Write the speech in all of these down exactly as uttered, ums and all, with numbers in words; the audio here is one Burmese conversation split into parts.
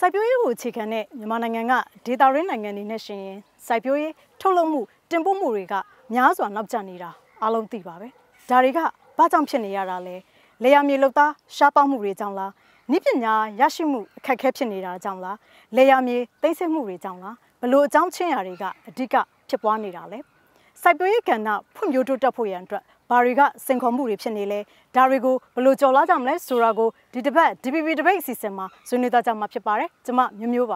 စိုက်ပျိုးရေးကိုအခြေခံတဲ့မြန်မာနိုင်ငံကဒေသရင်းနိုင်ငံတွေနဲ့ရှင်ရင်စိုက်ပျိုးရေးထုတ်လုပ်မှုတင်ပို့မှုတွေကများစွာနောက်ကျနေတာအားလုံးသိပါပဲဒါတွေကဘာကြောင့်ဖြစ်နေရတာလဲလေယာမြေလုပ်သားရှားပါမှုတွေကြောင့်လားနိပညာရရှိမှုအခက်အခဲဖြစ်နေတာကြောင့်လားလေယာမြေသိမ်းဆည်းမှုတွေကြောင့်လားဘလို့အကြောင်းချင်းရာတွေကအဓိကဖြစ်ပွားနေတာလဲစိုက်ပျိုးရေးကဏ္ဍဖွံ့ဖြိုးတိုးတက်ဖို့ရန်အတွက်ဘာတွေကစင်ခေါ်မှုတွေဖြစ်နေလဲဒါတွေကိုဘလို့ကြော်လာကြမလဲဆိုတာကိုဒီတစ်ပတ် D P P Debate အစီအစဉ်မှာဆွေးနွေးသားကြမှာဖြစ်ပါတယ်ကျွန်မမျိုးမျိုးပါ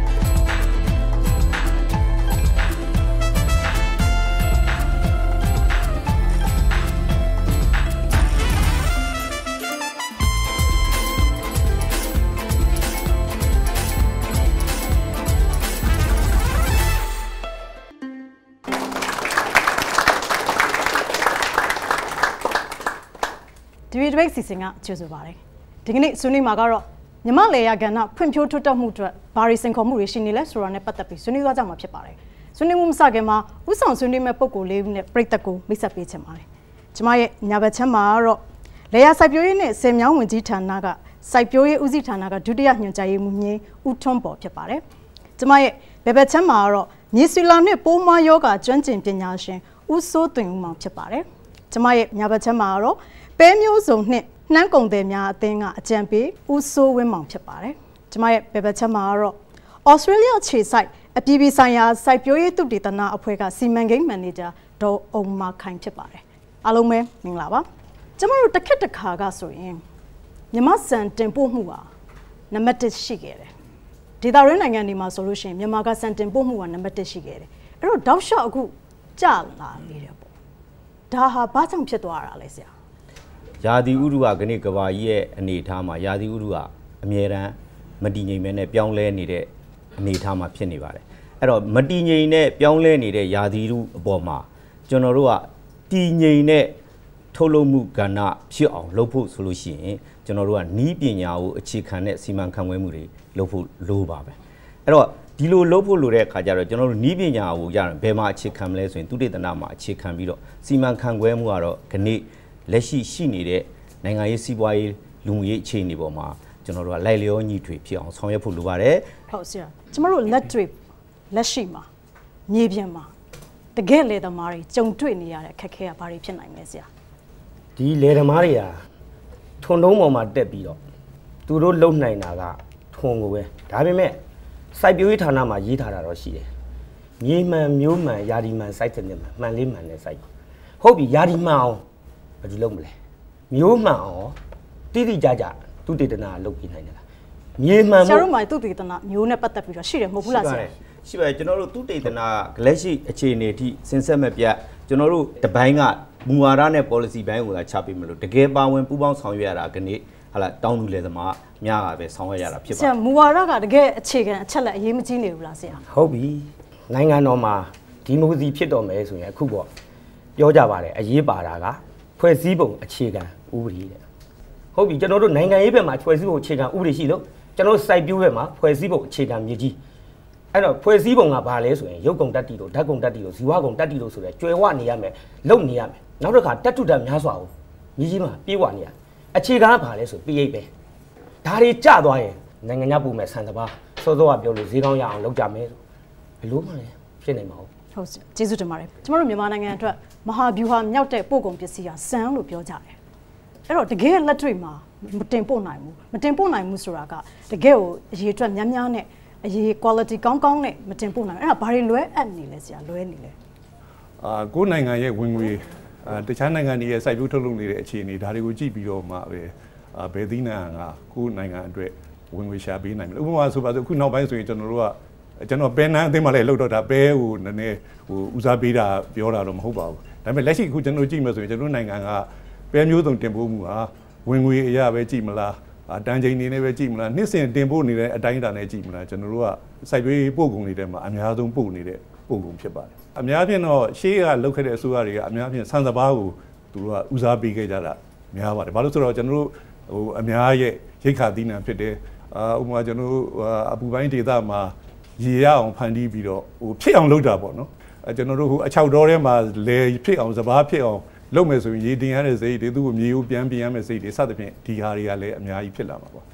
ဒီဗီဒီယိုစီစဉ်ကကျေးဇူးပါတယ်ဒီကနေ့ဆွေးနွေးမှာကတော့မြမလေယာကဏ္ဍဖွံ့ဖြိုးတိုးတက်မှုအတွက်ဘာတွေစင်ခေါ်မှုတွေရှိနေလဲဆိုတာနဲ့ပတ်သက်ပြီးဆွေးနွေးသွားကြမှာဖြစ်ပါတယ်ဆွေးနွေးမှုမစခင်မှာဥဆောင်ဆွေးနွေးမဲ့ပုံကိုလေးဦးနဲ့ပြည်သက်ကိုမိတ်ဆက်ပေးချင်ပါတယ်ကျမရဲ့ညာဘက်ချမ်းမှာတော့လေယာစိုက်ပျိုးရေးနဲ့ဆယ်မြောင်းဝင်ကြီးဌာနကစိုက်ပျိုးရေးဦးစီးဌာနကဒုတိယညွှန်ကြားရေးမှူးမြင်းဦးထွန်းပေါ်ဖြစ်ပါတယ်ကျမရဲ့ဘက်ဘက်ချမ်းမှာတော့မြေဆွေလာနဲ့ပိုးမွားယောဂကျွမ်းကျင်ပညာရှင်ဦးစိုးသွင်ဦးမောင်ဖြစ်ပါတယ်ကျမရဲ့ညာဘက်ချမ်းမှာတော့ပဲမျိုးစုံနဲ့နှမ်းကုန်တယ်များအသင်းကအကြံပေးဦးစိုးဝင်းမောင်ဖြစ်ပါတယ်ကျမရဲ့ဘယ်ဘက်ချက်မှာတော့ Australia ခြေစိုက်အပြည်ပြည်ဆိုင်ရာစိုက်ပျိုးရေးသုတေသနအဖွဲ့ကစီမံကိန်းမန်နေဂျာဒေါ်အောင်မခိုင်ဖြစ်ပါတယ်အားလုံးပဲမင်္ဂလာပါကျမတို့တစ်ခက်တစ်ခါကဆိုရင်မြန်မာစံတင်ပို့မှုပါနံပါတ်တစ်ရှိခဲ့တယ်ဒေသရင်းနိုင်ငံတွေမှာဆိုလို့ရှိရင်မြန်မာကစံတင်ပို့မှုကနံပါတ်တစ်ရှိခဲ့တယ်အဲ့တော့တောက်လျှောက်အခုကျလာနေတယ်ပေါ့ဒါဟာဘာကြောင့်ဖြစ်သွားတာလဲဆရာရာသီဥတုကခဏကဘာကြီးရဲ့အနေအထားမှာရာသီဥတုကအမြဲတမ်းမတည်ငြိမ်မဲနဲ့ပြောင်းလဲနေတဲ့အနေအထားမှာဖြစ်နေပါတယ်အဲ့တော့မတည်ငြိမ်နဲ့ပြောင်းလဲနေတဲ့ရာသီဥတုအပေါ်မှာကျွန်တော်တို့ကတည်ငြိမ်တဲ့ထုတ်လုပ်မှုကဏ္ဍဖြစ်အောင်လုပ်ဖို့ဆိုလို့ရှိရင်ကျွန်တော်တို့ကနီးပညာကိုအခြေခံတဲ့စီမံခန့်ခွဲမှုတွေလုပ်ဖို့လိုပါပဲအဲ့တော့ဒီလိုလုပ်ဖို့လိုတဲ့အခါကျတော့ကျွန်တော်တို့နီးပညာကိုရရင်ဘယ်မှာအခြေခံမလဲဆိုရင်သုတေသနမှာအခြေခံပြီးတော့စီမံခန့်ခွဲမှုကတော့ခဏလက်ရှိရှိနေတဲ့နိုင်ငံရေးစီးပွားရေးလူမှုရေးအခြေအနေပေါ်မှာကျွန်တော်တို့ကလိုက်လျောညီထွေဖြစ်အောင်ဆောင်ရွက်ဖို့လိုပါတယ်ဟုတ်ဆရာကျမတို့လက်တွေ့လက်ရှိမှာမြေပြင်မှာတကယ်လေသမားတွေကြုံတွေ့နေရတဲ့အခက်အခဲကဘာတွေဖြစ်နိုင်လဲဆရာဒီလေသမားတွေကထွန်တုံးပေါ်မှာတက်ပြီးတော့သူတို့လုံနိုင်တာကထွန်ကိုပဲဒါပေမဲ့စိုက်ပျိုးရေးဌာနမှာရေးထားတာတော့ရှိတယ်မြေမှန်မျိုးမှန်ယာဒီမှန်စိုက်တဲ့မှန်မှန်လေးမှန်နဲ့စိုက်ဟုတ်ပြီယာဒီမှန်အောင်ဘယ်လိုလုပ်မလဲမျိုးမှန်အောင်တိတိကျကျသူတေသနာလုပ်ပြနိုင်တယ်လားမြေမှန်ဆရာတို့မှသူတေသနာမျိုးနဲ့ပတ်သက်ပြီးတော့ရှိတယ်မဟုတ်ဘူးလားဆရာရှိပါတယ်ကျွန်တော်တို့သူတေသနာလက်ရှိအခြေအနေအထိစဉ်ဆက်မပြတ်ကျွန်တော်တို့တပိုင်းကမူဝါဒနဲ့ policy ဘိုင်းကိုလာချပေးမလို့တကယ်ပါဝင်ပူးပေါင်းဆောင်ရွက်ရတာကနေဟာလာတောင်းသူလေသမားများတာပဲဆောင်ရွက်ရတာဖြစ်ပါတယ်ဆရာမူဝါဒကတကယ်အခြေခံအချက်လက်အရေးမကြီးနေဘူးလားဆရာဟုတ်ပြီနိုင်ငံတော်မှာဒီမိုကရေစီဖြစ်တော်မယ်ဆိုရင်အခုပေါ့ပြောကြပါတယ်အရေးပါတာကဖွဲ့စည်းပုံအခြေခံဥပဒေတဲ့ဟုတ်ပြီကျွန်တော်တို့နိုင်ငံရေးဘက်မှာဖွဲ့စည်းပုံအခြေခံဥပဒေရှိလို့ကျွန်တော်စိုက်ပျိုးဘက်မှာဖွဲ့စည်းပုံအခြေခံမြေကြီးအဲ့တော့ဖွဲ့စည်းပုံကဘာလဲဆိုရင်ရုပ်ကုန်တက်တီတို့ဓာတ်ကုန်တက်တီတို့ဇီဝကုန်တက်တီတို့ဆိုတဲ့ကျွဲဝနေရမယ်လုံနေရမယ်နောက်တစ်ခါတက်ထုတက်များစွာကိုမြေကြီးမှာပြေးဝနေရအခြေခံကဘာလဲဆိုပရိတ်ပဲဒါတွေကြသွားရင်နိုင်ငံခြားပုံမဲ့ဆန်စပါးစောစောကပြောလို့ဈေးကောင်းရအောင်လုပ်ကြမယ်ဆိုဘယ်လိုမှလည်းဖြစ်နိုင်မှာဟုတ်ဟုတ်ဆရာကျေးဇူးတင်ပါတယ်ကျမတို့မြန်မာနိုင်ငံအတွက်မဟာဗျူဟာမြောက်တဲ့ပို့ကုန်ပစ္စည်းဟာစံလို့ပြောကြတယ်အဲ့တော့တကယ်လက်တွေ့မှာမတင်ပို့နိုင်ဘူးမတင်ပို့နိုင်ဘူးဆိုတာကတကယ်ကိုအရေးအတွက်များများနဲ့အရေး quality ကောင်းကောင်းနဲ့မတင်ပို့နိုင်အဲ့ဒါဘာတွေလွဲအပ်နေလဲဆရာလွဲနေလဲအာကိုယ်နိုင်ငံရဲ့ဝင်ငွေအာတခြားနိုင်ငံတွေရဲ့စိုက်ပျိုးထုတ်လုပ်နေတဲ့အခြေအနေဒါတွေကိုကြည့်ပြီးတော့မှပဲအာဘယ်သီးနှံကကိုယ်နိုင်ငံအတွက်ဝင်ငွေရှာပေးနိုင်မလဲဥပမာဆိုပါစို့အခုနောက်ပိုင်းဆိုရင်ကျွန်တော်တို့ကကျွန်တော်ပဲနန်းအသင်းမှာလည်းလှုပ်တော့တာပဲဟိုနည်းနည်းဟိုဦးစားပေးတာပြောတာတော့မဟုတ်ပါဘူးဒါပေမဲ့လက်ရှိအခုကျွန်တော်ကြည့်မယ်ဆိုရင်ကျွန်တော်နိုင်ငံကပဲမျိုးစုံတင်ပို့မှုဟာဝင်ငွေအရာပဲကြည့်မလားတန်းချိန်နေနဲ့ပဲကြည့်မလားနှစ်စဉ်တင်ပို့နေတဲ့အတိုင်းအတာနဲ့ကြည့်မလားကျွန်တော်တို့ကစိုက်ပျိုးရေးပို့ကုန်တွေထဲမှာအများဆုံးပို့နေတဲ့ပို့ကုန်ဖြစ်ပါတယ်အများဖြင့်တော့ရှေးကလောက်ခဲ့တဲ့အစိုးရတွေကအများဖြင့်ဆန်စပါးကိုသူတို့ကဦးစားပေးခဲ့ကြတာများပါတယ်ဘာလို့ဆိုတော့ကျွန်တော်တို့ဟိုအများရဲ့ရိတ်ခါသီးနှံဖြစ်တယ်အာဥပမာကျွန်တော်တို့အပူပိုင်းဒေသမှာရေရအောင်ဖန်တီးပြီးတော့ဟိုဖြစ်အောင်လုပ်တာပေါ့နော်အဲကျွန်တော်တို့ဟိုအချောက်တော်ထဲမှာလေဖြစ်အောင်စပါးဖြစ်အောင်လုပ်မယ်ဆိုရင်ရေတင်ရတဲ့စိတ်တွေသူ့ကိုမြေကိုပြန်ပြင်ရမယ့်စိတ်တွေစသဖြင့်ဒီဟာတွေကလည်းအများကြီးဖြစ်လာမှာပေါ့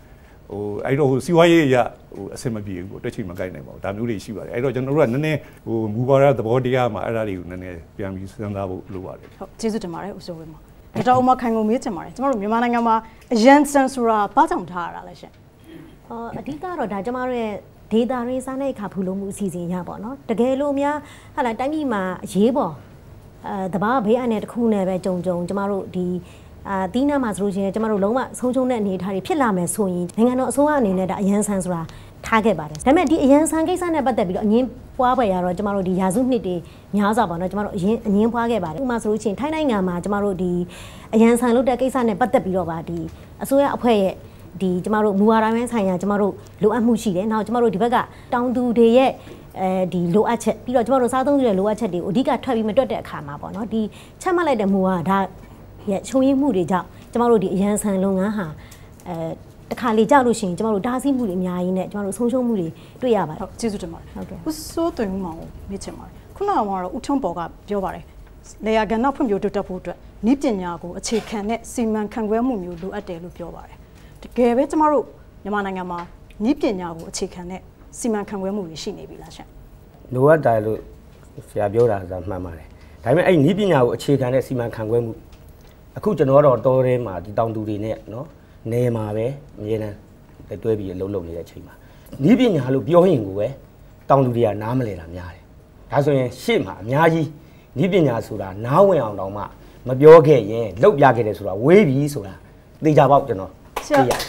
ဟိုအဲ့တော့ဟိုစီဝါရေးရဟိုအဆင်မပြေဘူးပေါ့တက်ချိမကိုက်နိုင်ပါဘူးဒါမျိုးတွေရှိပါတယ်အဲ့တော့ကျွန်တော်တို့ကနည်းနည်းဟိုမူပါရသဘောတရားမှာအဲ့ဒါတွေကိုနည်းနည်းပြန်ပြီးစဉ်းစားဖို့လိုပါတယ်ဟုတ်ကျေးဇူးတင်ပါတယ်ဦးစိုးဝင်းပါဒေါက်တာဥမခိုင်ကိုမေးချင်ပါတယ်ကျမတို့မြန်မာနိုင်ငံမှာအရန်စန်ဆိုတာဘာကြောင့်ထားရတာလဲရှင်အော်အဓိကတော့ဒါကျမတို့ရဲ့ဒေတာရေးစားတဲ့အခါဖူလုံးမှုအစီအစဉ်ရပါတော့တကယ်လို့များဟာလာတိုင်းပြည်မှာအရေးပေါ်အဲတဘာဘေးအန္တရာယ်တစ်ခုနဲ့ပဲကြုံကြုံကျမတို့ဒီအာတီးနားမှာဆိုလို့ရှိရင်ကျမတို့လုံးဝဆုံးရှုံးတဲ့အနေအထားတွေဖြစ်လာမယ်ဆိုရင်နိုင်ငံတော်အစိုးရအနေနဲ့ဒါအရန်ဆန်ဆိုတာထားခဲ့ပါတယ်ဒါပေမဲ့ဒီအရန်ဆန်ကိစ္စနဲ့ပတ်သက်ပြီးတော့အငင်းပွားပွဲရတော့ကျမတို့ဒီရာစုနှစ်တွေများစွာပါတော့ကျမတို့အရင်အငင်းပွားခဲ့ပါတယ်ဥပမာဆိုလို့ရှိရင်ထိုင်းနိုင်ငံမှာကျမတို့ဒီအရန်ဆန်လုပ်တဲ့ကိစ္စနဲ့ပတ်သက်ပြီးတော့ပါဒီအစိုးရအဖွဲ့ရဲ့ဒီကျမတို့မူဝါဒပိုင်းဆိုင်ရာကျမတို့လိုအပ်မှုရှိတယ်နောက်ကျမတို့ဒီဘက်ကတောင်သူတွေရဲ့အဲဒီလိုအပ်ချက်ပြီးတော့ကျမတို့စားသုံးတဲ့လိုအပ်ချက်တွေကိုအဓိကထွက်ပြီးမတွက်တဲ့အခါမှာပေါ့နော်ဒီချက်မှတ်လိုက်တဲ့မူဝါဒရဲ့ချုံရင်းမှုတွေကြောင့်ကျမတို့ဒီအရန်ဆန်လုပ်ငန်းဟာအဲတခါလေကြောက်လို့ရှိရင်ကျမတို့ဓာတ်စီးမှုတွေအများကြီးနဲ့ကျမတို့ဆုံးရှုံးမှုတွေတွေ့ရပါတယ်ဟုတ်ကျေးဇူးတင်ပါတယ်ဟုတ်ကဲ့ဦးစိုးသွင်ဦးမောင်ကိုမြင်ချင်ပါတယ်ခုနကတော့ဦးထွန်းပေါ်ကပြောပါတယ်လေယာကဏ္ဍဖွံ့ဖြိုးတိုးတက်ဖို့အတွက်ဤပညာကိုအခြေခံတဲ့စီမံခန့်ခွဲမှုမျိုးလိုအပ်တယ်လို့ပြောပါတယ်တကယ်ပဲကျမတို့မြန်မာနိုင်ငံမှာဤပညာကိုအခြေခံတဲ့စီမံခန့်ခွဲမှုတွေရှိနေပြီလားရှင်လိုအပ်တယ်လို့ဆရာပြောတာကမှန်ပါတယ်ဒါပေမဲ့အဲ့ဤပညာကိုအခြေခံတဲ့စီမံခန့်ခွဲမှုအခုကျွန်တော်တော့တော်ထဲမှာဒီတောင်သူတွေနဲ့နော်နေမှာပဲအမြဲတမ်းတွဲပြီးလှုပ်လှုပ်နေတဲ့အချိန်မှာဤပညာလို့ပြောရင်ကိုပဲတောင်သူတွေကနားမလည်တာများတယ်ဒါဆိုရင်ရှေ့မှာအများကြီးဤပညာဆိုတာနားဝင်အောင်တောင်မှမပြောခဲ့ရင်လှုပ်ပြခဲ့တယ်ဆိုတာဝေးပြီဆိုတာသိကြပေါ့ကျွန်တော်သိရ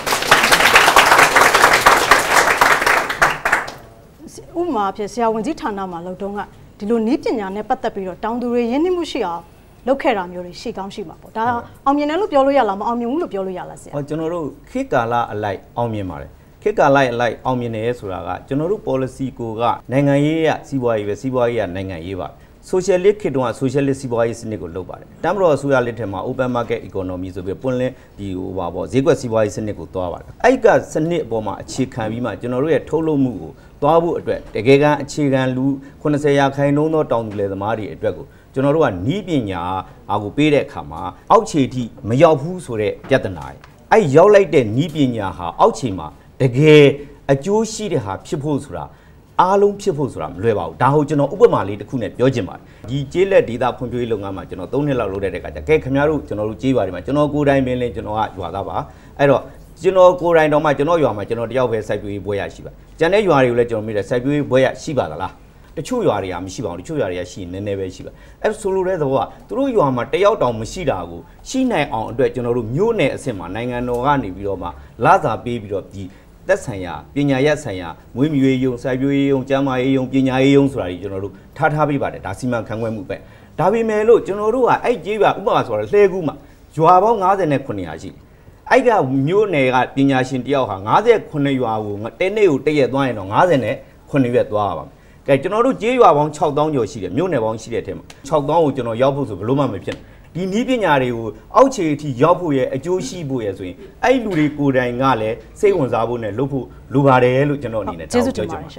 ဥမာဖြစ်ဆရာဝန်ကြီးဌာနမှာလောက်တော့ကဒီလိုဤပညာနဲ့ပတ်သက်ပြီးတော့တောင်သူတွေရင်းနှီးမှုရှိအောင်လုပ်ခဲ့တာမျိုးတွေရှိကောင်းရှိမှာပေါ့ဒါအောင်မြင်တယ်လို့ပြောလို့ရလားမအောင်မြင်ဘူးလို့ပြောလို့ရလားဆရာဟောကျွန်တော်တို့ခေတ်ကာလအလိုက်အောင်မြင်ပါတယ်ခေတ်ကာလအလိုက်အောင်မြင်တယ်ဆိုတာကကျွန်တော်တို့ policy ကိုကနိုင်ငံရေးရစီးပွားရေးပဲစီးပွားရေးရနိုင်ငံရေးပါ socialist ခေတ်တုန်းက socialist စီးပွားရေးစနစ်ကိုလုပ်ပါတယ်တမ်မတော်အစိုးရလက်ထက်မှာ open market economy ဆိုပြီးပွင့်လင်းဒီဟိုပါပေါ့ဈေးကွက်စီးပွားရေးစနစ်ကိုသွားပါတယ်အဲ့ကစနစ်အပေါ်မှာအခြေခံပြီးမှကျွန်တော်တို့ရဲ့ထုတ်လုပ်မှုကိုသွားဖို့အတွက်တကယ်ကအခြေခံလူခုနှစ်ဆယ်ရာခိုင်နှုန်းသောတောင်သူလယ်သမားတွေအတွက်ကိုကျွန်တော်တို့ကနီးပညာအားကိုပေးတဲ့အခါမှာအောက်ခြေထိမရောက်ဘူးဆိုတဲ့ပြဿနာရဲ့အဲ့ရောက်လိုက်တဲ့နီးပညာဟာအောက်ခြေမှာတကယ်အကျိုးရှိတဲ့ဟာဖြစ်ဖို့ဆိုတာအားလုံးဖြစ်ဖို့ဆိုတာမလွယ်ပါဘူးဒါဟုတ်ကျွန်တော်ဥပမာလေးတစ်ခုနဲ့ပြောချင်ပါတယ်ဒီကျေးလက်ဒေသဖွံ့ဖြိုးရေးလုပ်ငန်းမှာကျွန်တော်သုံးနှစ်လောက်လုပ်တဲ့အခါကျကဲခင်ဗျားတို့ကျွန်တော်တို့ကျေးပါတယ်မှာကျွန်တော်ကိုယ်တိုင်ပင်လင်းကျွန်တော်ကရွာသားပါအဲ့တော့ကျွန်တော်ကိုယ်တိုင်တော့မှကျွန်တော်ရွာမှာကျွန်တော်တယောက်ပဲစိုက်ပျိုးရေးဘွဲရရှိပါကျန်တဲ့ရွာတွေကိုလည်းကျွန်တော်မြင်တယ်စိုက်ပျိုးရေးဘွဲရရှိပါသလားတချို့ရွာတွေကမရှိပါဘူးတချို့ရွာတွေကရှိရင်နည်းနည်းပဲရှိပါအဲ့ဆိုလိုတဲ့သဘောကသူတို့ရွာမှာတယောက်တောင်မရှိတာကိုရှိနိုင်အောင်အတွက်ကျွန်တော်တို့မြို့နယ်အဆင့်မှာနိုင်ငံတော်ကနေပြီးတော့မှလာစာပေးပြီးတော့ဒီသက်ဆိုင်ရာပညာရပ်ဆိုင်ရာမွေးမြူရေးယုံစိုက်ပျိုးရေးယုံကျန်းမာရေးယုံပညာရေးယုံဆိုတာကြီးကျွန်တော်တို့ထားထားပေးပါတယ်ဒါစီမံခန့်ခွဲမှုပဲဒါပေမဲ့လို့ကျွန်တော်တို့ကအဲ့ကြေးပါဥပမာဆိုတော့လှဲကူးမှာရွာပေါင်း၅၀ခုနှစ်ရာရှိအဲ့ကမြို့နယ်ကပညာရှင်တယောက်ဟာ၅၀ခုနှစ်ရွာကိုတနေ့ကိုတရက်သွားရင်တော့၅၀ခုနှစ်ရက်သွားရပါမယ်ကဲကျွန်တော်တို့ကြေးရွာပေါင်း၆သောင်းကျော်ရှိတယ်မြို့နယ်ပေါင်းရှိတဲ့အထက်မှာ၆သောင်းကိုကျွန်တော်ရောက်ဖို့ဆိုဘယ်လို့မှမဖြစ်ဒီနည်းပညာတွေကိုအောက်ခြေအထိရောက်ဖို့ရဲ့အကျိုးရှိဖို့ရဲ့ဆိုရင်အဲ့လူတွေကိုယ်တိုင်ကလည်းစိတ်ဝင်စားဖို့နဲ့လုပ်ဖို့လိုပါတယ်လို့ကျွန်တော်အနေနဲ့တောင်းပြောချင်ပါတယ်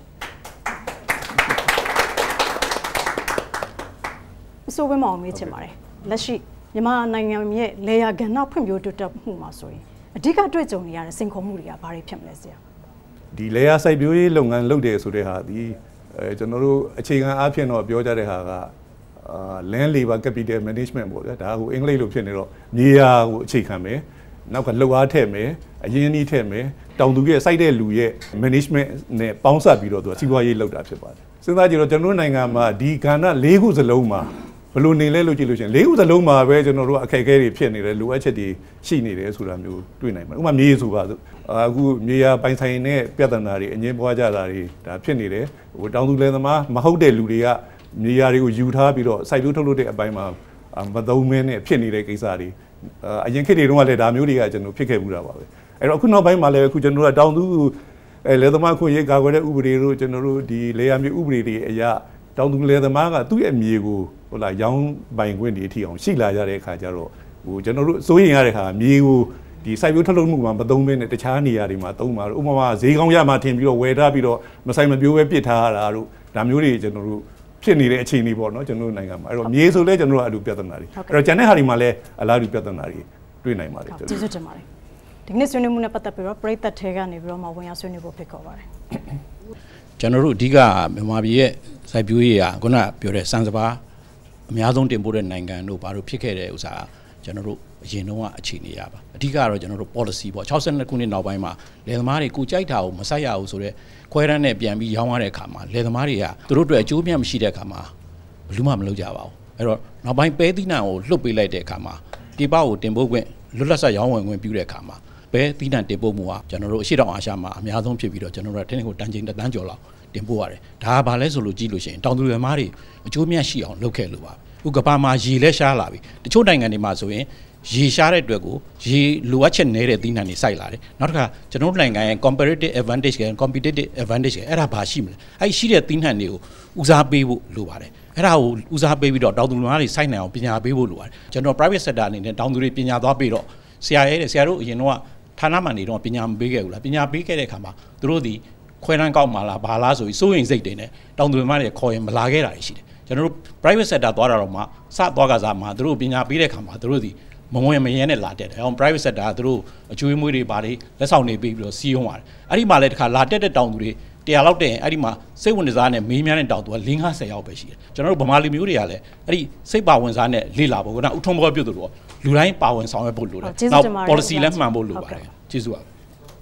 ဆိုဝင်းမောင်မေးချင်ပါတယ်လက်ရှိမြန်မာနိုင်ငံရဲ့လေယာကဏ္ဍဖွံ့ဖြိုးတိုးတက်မှုမှာဆိုရင်အဓိကတွေ့ကြုံနေရတဲ့စိန်ခေါ်မှုတွေကဘာတွေဖြစ်မလဲဆရာဒီလေယာစိုက်ပျိုးရေးလုပ်ငန်းလုပ်တယ်ဆိုတဲ့ဟာဒီအဲကျွန်တော်တို့အခြေခံအားဖြင့်တော့ပြောကြတဲ့ဟာကအာ land labor capital management ပေါ့ဗျာဒါကိုအင်္ဂလိပ်လိုဖြစ်နေတော့မြေယာကိုအခြေခံမယ်နောက်ကလှုပ်အားထည့်မယ်အရင်းနှီးထည့်မယ်တောင်သူရဲ့စိုက်တဲ့လူရဲ့ management နဲ့ပေါင်းစပ်ပြီးတော့သူကစီးပွားရေးလုပ်တာဖြစ်ပါတယ်စဉ်းစားကြည့်တော့ကျွန်တော်တို့နိုင်ငံမှာဒီကဏ္ဍ၄ခုစလုံးမှာဘယ်လိုနေလဲလို့ကြည့်လို့ရှိရင်၄ခုစလုံးမှာပဲကျွန်တော်တို့အခက်အခဲတွေဖြစ်နေတယ်လိုအပ်ချက်တွေရှိနေတယ်ဆိုတာမျိုးတွေ့နိုင်ပါတယ်ဥပမာမြေဆိုပါစို့အခုမြေယာပိုင်ဆိုင်တဲ့ပြဿနာတွေအငင်းပွားကြတာတွေဒါဖြစ်နေတယ်ဟိုတောင်သူလယ်သမားမဟုတ်တဲ့လူတွေကမြေယာတွေကိုယူထားပြီးတော့စိုက်ပျိုးထုတ်လုပ်တဲ့အပိုင်းမှာမသုံးမင်းနဲ့ဖြစ်နေတဲ့ကိစ္စတွေအရင်ခေတ်တွေတုန်းကလည်းဒါမျိုးတွေကကျွန်တော်ဖြစ်ခဲ့ဘူးတာပါပဲအဲ့တော့အခုနောက်ပိုင်းမှာလည်းအခုကျွန်တော်တို့တောင်သူအဲလယ်သမားခွင့်ရေးကာကွယ်တဲ့ဥပဒေတို့ကျွန်တော်တို့ဒီလေယာမြေဥပဒေတွေအရတောင်သူလယ်သမားကသူ့ရဲ့မြေကိုဟိုလာရောင်းပိုင်ခွင့်တွေအထိအောင်ရှိလာကြတဲ့အခါကျတော့ဟိုကျွန်တော်တို့စိုးရင်ရတဲ့ခါမြေကိုဒီစိုက်ပျိုးထုတ်လုပ်မှုမှာမသုံးဘဲနဲ့တခြားနေရာတွေမှာသုံးပါတော့ဥပမာဈေးကောင်းရမှထင်ပြီးတော့ဝယ်ထားပြီးတော့မဆိုင်မပြိုးပဲပစ်ထားရတာတို့ဒါမျိုးတွေကျွန်တော်တို့ဖြစ်နေတဲ့အခြေအနေပေါ့နော်ကျွန်တော်တို့နိုင်ငံမှာအဲ့တော့မြေဆိုလဲကျွန်တော်တို့အတူပြဿနာတွေအဲ့တော့ကျန်တဲ့ဟာတွေမှာလည်းအလားတူပြဿနာတွေတွေ့နိုင်ပါတယ်ကျေးဇူးတင်ပါတယ်ဒီနေ့ဆွေးနွေးမှုနဲ့ပတ်သက်ပြီးတော့ပရိသတ်ထဲကနေပြီးတော့မှဝင်ရောက်ဆွေးနွေးဖို့ဖိတ်ခေါ်ပါတယ်ကျွန်တော်တို့အဓိကမြန်မာပြည်ရဲ့စိုက်ပျိုးရေးကခုနပြောတဲ့စံစပါအများဆုံးတင်ပို့တဲ့နိုင်ငံတို့ဘာလို့ဖြစ်ခဲ့တဲ့ဥစ္စာကျွန်တော်တို့အရင်တုန်းကအခြေအနေရပါအဓိကတော့ကျွန်တော်တို့ policy ပေါ့၆၂ခုနှစ်နောက်ပိုင်းမှာလယ်သမားတွေကိုကြိုက်တာကိုမဆိုင်ရဘူးဆိုတော့ခွဲရမ်းနဲ့ပြန်ပြီးရောင်းရတဲ့အခါမှာလယ်သမားတွေကသူတို့အတွက်အကျိုးမြတ်မရှိတဲ့အခါမှာဘယ်လို့မှမလုပ်ကြပါဘူးအဲ့တော့နောက်ပိုင်းပဲသီးနှံကိုလှုပ်ပေးလိုက်တဲ့အခါမှာဒီပကိုတင်ပို့ခွင့်လွတ်လပ်စွာရောင်းဝယ်ခွင့်ပြုတဲ့အခါမှာပဲသီးနှံတင်ပို့မှုဟာကျွန်တော်တို့အရှိတောင်အာရှမှာအများဆုံးဖြစ်ပြီးတော့ကျွန်တော်တို့ကတင်းကိုတန်ချိန်တန်းကျော်လောက်တင်ပို့ရတယ်ဒါကဘာလဲဆိုလို့ကြည့်လို့ရှိရင်တောင်သူလယ်သမားတွေအကျိုးမြတ်ရှိအောင်လုပ်ခဲ့လို့ပါဥကပါမှာရေလဲရှားလာပြီတချို့နိုင်ငံတွေမှာဆိုရင်ရေရှားတဲ့အတွက်ကိုရေလိုအပ်ချက်နေတဲ့သီးနှံတွေစိုက်လာတယ်နောက်တစ်ခါကျွန်တော်တို့နိုင်ငံရဲ့ comparative advantage က competitive advantage ကအဲ့ဒါဘာရှိမလဲအဲ့ရှိတဲ့သီးနှံတွေကိုဦးစားပေးဖို့လိုပါတယ်အဲ့ဒါကိုဦးစားပေးပြီးတော့တောင်သူလယ်သမားတွေစိုက်နိုင်အောင်ပညာပေးဖို့လိုပါတယ်ကျွန်တော် private sector အနေနဲ့တောင်သူတွေပညာသွားပေးတော့ဆရာရဲတဲ့ဆရာတို့အရင်တော့ဌာနမှန်နေတော့ပညာမပေးခဲ့ဘူးလားပညာပေးခဲ့တဲ့အခါမှာသူတို့ဒီခွဲတန်းကောက်မှာလားဘာလားဆိုပြီးစိုးရိမ်စိတ်တွေနဲ့တောင်သူလယ်သမားတွေခေါ်ရင်မလာခဲ့တာရှိတယ်ကျွန်တော်တို့ private sector သွားတာတော့မှစသွားကစားမှာသူတို့ပညာပေးတဲ့အခါမှာသူတို့ဒီမမွေမရဲနဲ့လာတက်တယ်အောင် private sector ကသူတို့အကျွေးမွေးတွေပါတယ်လက်ဆောင်တွေပေးပြီးတော့စီးရုံးပါတယ်အဲ့ဒီမှာလည်းတခါလာတက်တဲ့တောင်သူတွေတရားလောက်တဲ့အဲ့ဒီမှာစိတ်ဝင်စားနဲ့မေးမြန်းတဲ့တောင်သူက၄၅၀ရောက်ပဲရှိတယ်ကျွန်တော်တို့ဗမာလူမျိုးတွေကလည်းအဲ့ဒီစိတ်ပါဝင်စားနဲ့လေ့လာဖို့ကဥထုံးဘောပြုတ်တို့လူတိုင်းပါဝင်ဆောင်ရွက်ဖို့လိုတယ်နောက် policy လည်းမှန်ဖို့လိုပါတယ်ကျေးဇူးပါ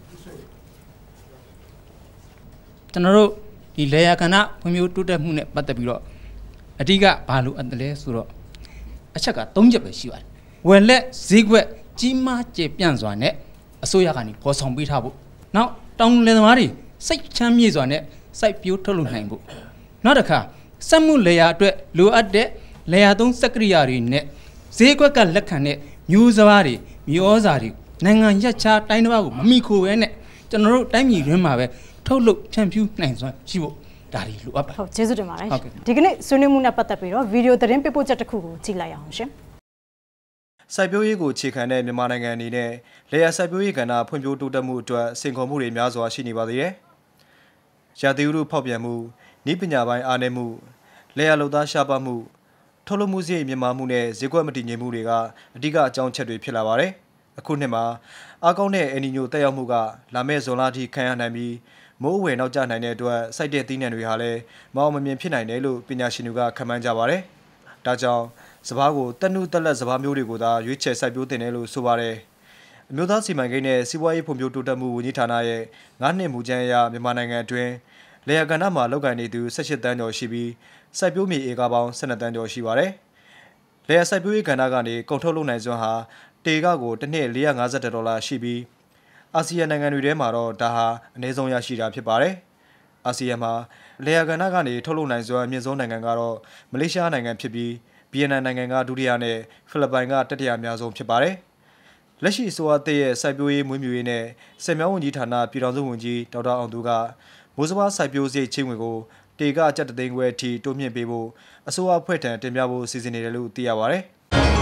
ကျွန်တော်တို့ဒီလေယာကဏ္ဍဖွံ့ဖြိုးတိုးတက်မှုနဲ့ပတ်သက်ပြီးတော့အဓိကဘာလို့အပ်တယ်လဲဆိုတော့အချက်က၃ချက်ပဲရှိပါတယ်ဝယ်လက်ဈေးကွက်ကြီးမားကျေပြန့်စွာနဲ့အစိုးရကနေပေါ်ဆောင်ပေးထားဖို့နောက်တောင်လယ်သမားတွေစိတ်ချမ်းမြေ့စွာနဲ့စိုက်ပျိုးထုတ်လုပ်နိုင်ဖို့နောက်တစ်ခါစက်မှုလေယာအတွက်လိုအပ်တဲ့လေယာသုံးစက်ကိရိယာတွေနဲ့ဈေးကွက်ကလက်ခံတဲ့မျိုးစပါးတွေမျိုးဩဇာတွေနိုင်ငံရပ်ခြားတိုင်းတစ်ပါးကိုမမိခိုပဲနဲ့ကျွန်တော်တို့တိုင်းပြည်ရင်းမှာပဲထုတ်လုပ်ချန်ဖြူနိုင်စွမ်းရှိဖို့ဒါတွေလိုအပ်ပါဟုတ်ကျေးဇူးတင်ပါတယ်ဒီကနေ့ဆွေးနွေးမှုနဲ့ပတ်သက်ပြီးတော့ဗီဒီယိုသတင်းပေးပို့ချက်တစ်ခုကိုကြည့်လိုက်အောင်ရှင်စိုက်ပျိုးရေးကိုခြေခံတဲ့မြန်မာနိုင်ငံအနေနဲ့လယ်ယာစိုက်ပျိုးရေးကဏ္ဍဖွံ့ဖြိုးတိုးတက်မှုအတွက်စိန်ခေါ်မှုတွေများစွာရှိနေပါသေးတယ်။ရာသီဥတုဖောက်ပြန်မှု၊ဤပညာပိုင်းအားနည်းမှု၊လယ်ယာလုပ်သားရှားပါမှုထုတ်လုပ်မှုစရိတ်မြင့်မားမှုနဲ့ဈေးကွက်မတည်ငြိမ်မှုတွေကအဓိကအကြောင်းချက်တွေဖြစ်လာပါတယ်။အခုနှစ်မှာအားကောင်းတဲ့အယ်နီညိုတက်ရောက်မှုကလာမယ့်ဇွန်လအထိခံရနိုင်ပြီးမိုးအဝယ်နောက်ကျနိုင်တဲ့အတွက်စိုက်တဲ့သီးနှံတွေဟာလည်းမအောင်မမြင်ဖြစ်နိုင်တယ်လို့ပညာရှင်တွေကခန့်မှန်းကြပါတယ်။ဒါကြောင့်စဘာကိုတက်နုတက်လက်စဘာမျိုးတွေကိုသာရွေးချယ်စိုက်ပျိုးတင်တယ်လို့ဆိုပါတယ်။အမျိုးသားစီမံကိန်းနဲ့စီးပွားရေးဖွံ့ဖြိုးတိုးတက်မှုဝန်ကြီးဌာနရဲ့ငါးနှစ်မူကြမ်းအရမြန်မာနိုင်ငံအတွင်းလယ်ယာကဏ္ဍမှာလုပ်ကိုင်နေသူ၁၈တန်းကျော်ရှိပြီးစိုက်ပျိုးမြေဧကပေါင်း၁၂တန်းကျော်ရှိပါတယ်။လယ်ယာစိုက်ပျိုးရေးကဏ္ဍကနေကုန်ထုတ်လုပ်နိုင်စွမ်းဟာတေကကိုတစ်နှစ်၄၅၁ဒေါ်လာရှိပြီးအာဆီယံနိုင်ငံတွေထဲမှာတော့ဒါဟာအနည်းဆုံးရရှိတာဖြစ်ပါတယ်။အာဆီယံမှာလယ်ယာကဏ္ဍကနေထုတ်လုပ်နိုင်စွမ်းအမြင့်ဆုံးနိုင်ငံကတော့မလေးရှားနိုင်ငံဖြစ်ပြီးဗီယက်နမ်နိုင်ငံကဒုတိယနဲ့ဖိလစ်ပိုင်ကတတိယအများဆုံးဖြစ်ပါတယ်။လက်ရှိအစိုးရတရဲ့စိုက်ပျိုးရေးမွေးမြူရေးနဲ့ဆယ်မြောင်းဝန်ကြီးဌာနပြည်ထောင်စုဝန်ကြီးဒေါက်တာအောင်သူကမိုးစဘာစိုက်ပျိုးစရိတ်ချင်းဝင်ကိုတေကအကျပ်တသိန်းခွဲအထိတိုးမြင့်ပေးဖို့အစိုးရအဖွဲ့ထံတင်ပြဖို့စီစဉ်နေတယ်လို့သိရပါတယ်။